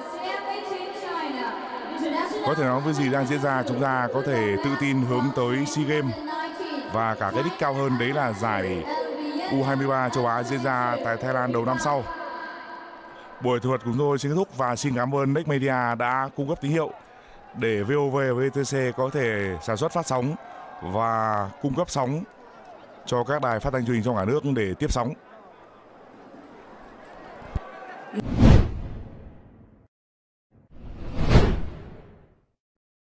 Có thể nói với gì đang diễn ra, chúng ta có thể tự tin hướng tới SEA Games và cả cái đích cao hơn, đấy là giải U hai mươi ba châu Á diễn ra tại Thái Lan đầu năm sau. Buổi thuật của chúng tôi xin kết thúc và xin cảm ơn Next Media đã cung cấp tín hiệu để vê o vê và vê tê xê có thể sản xuất phát sóng và cung cấp sóng cho các đài phát thanh truyền hình trong cả nước để tiếp sóng.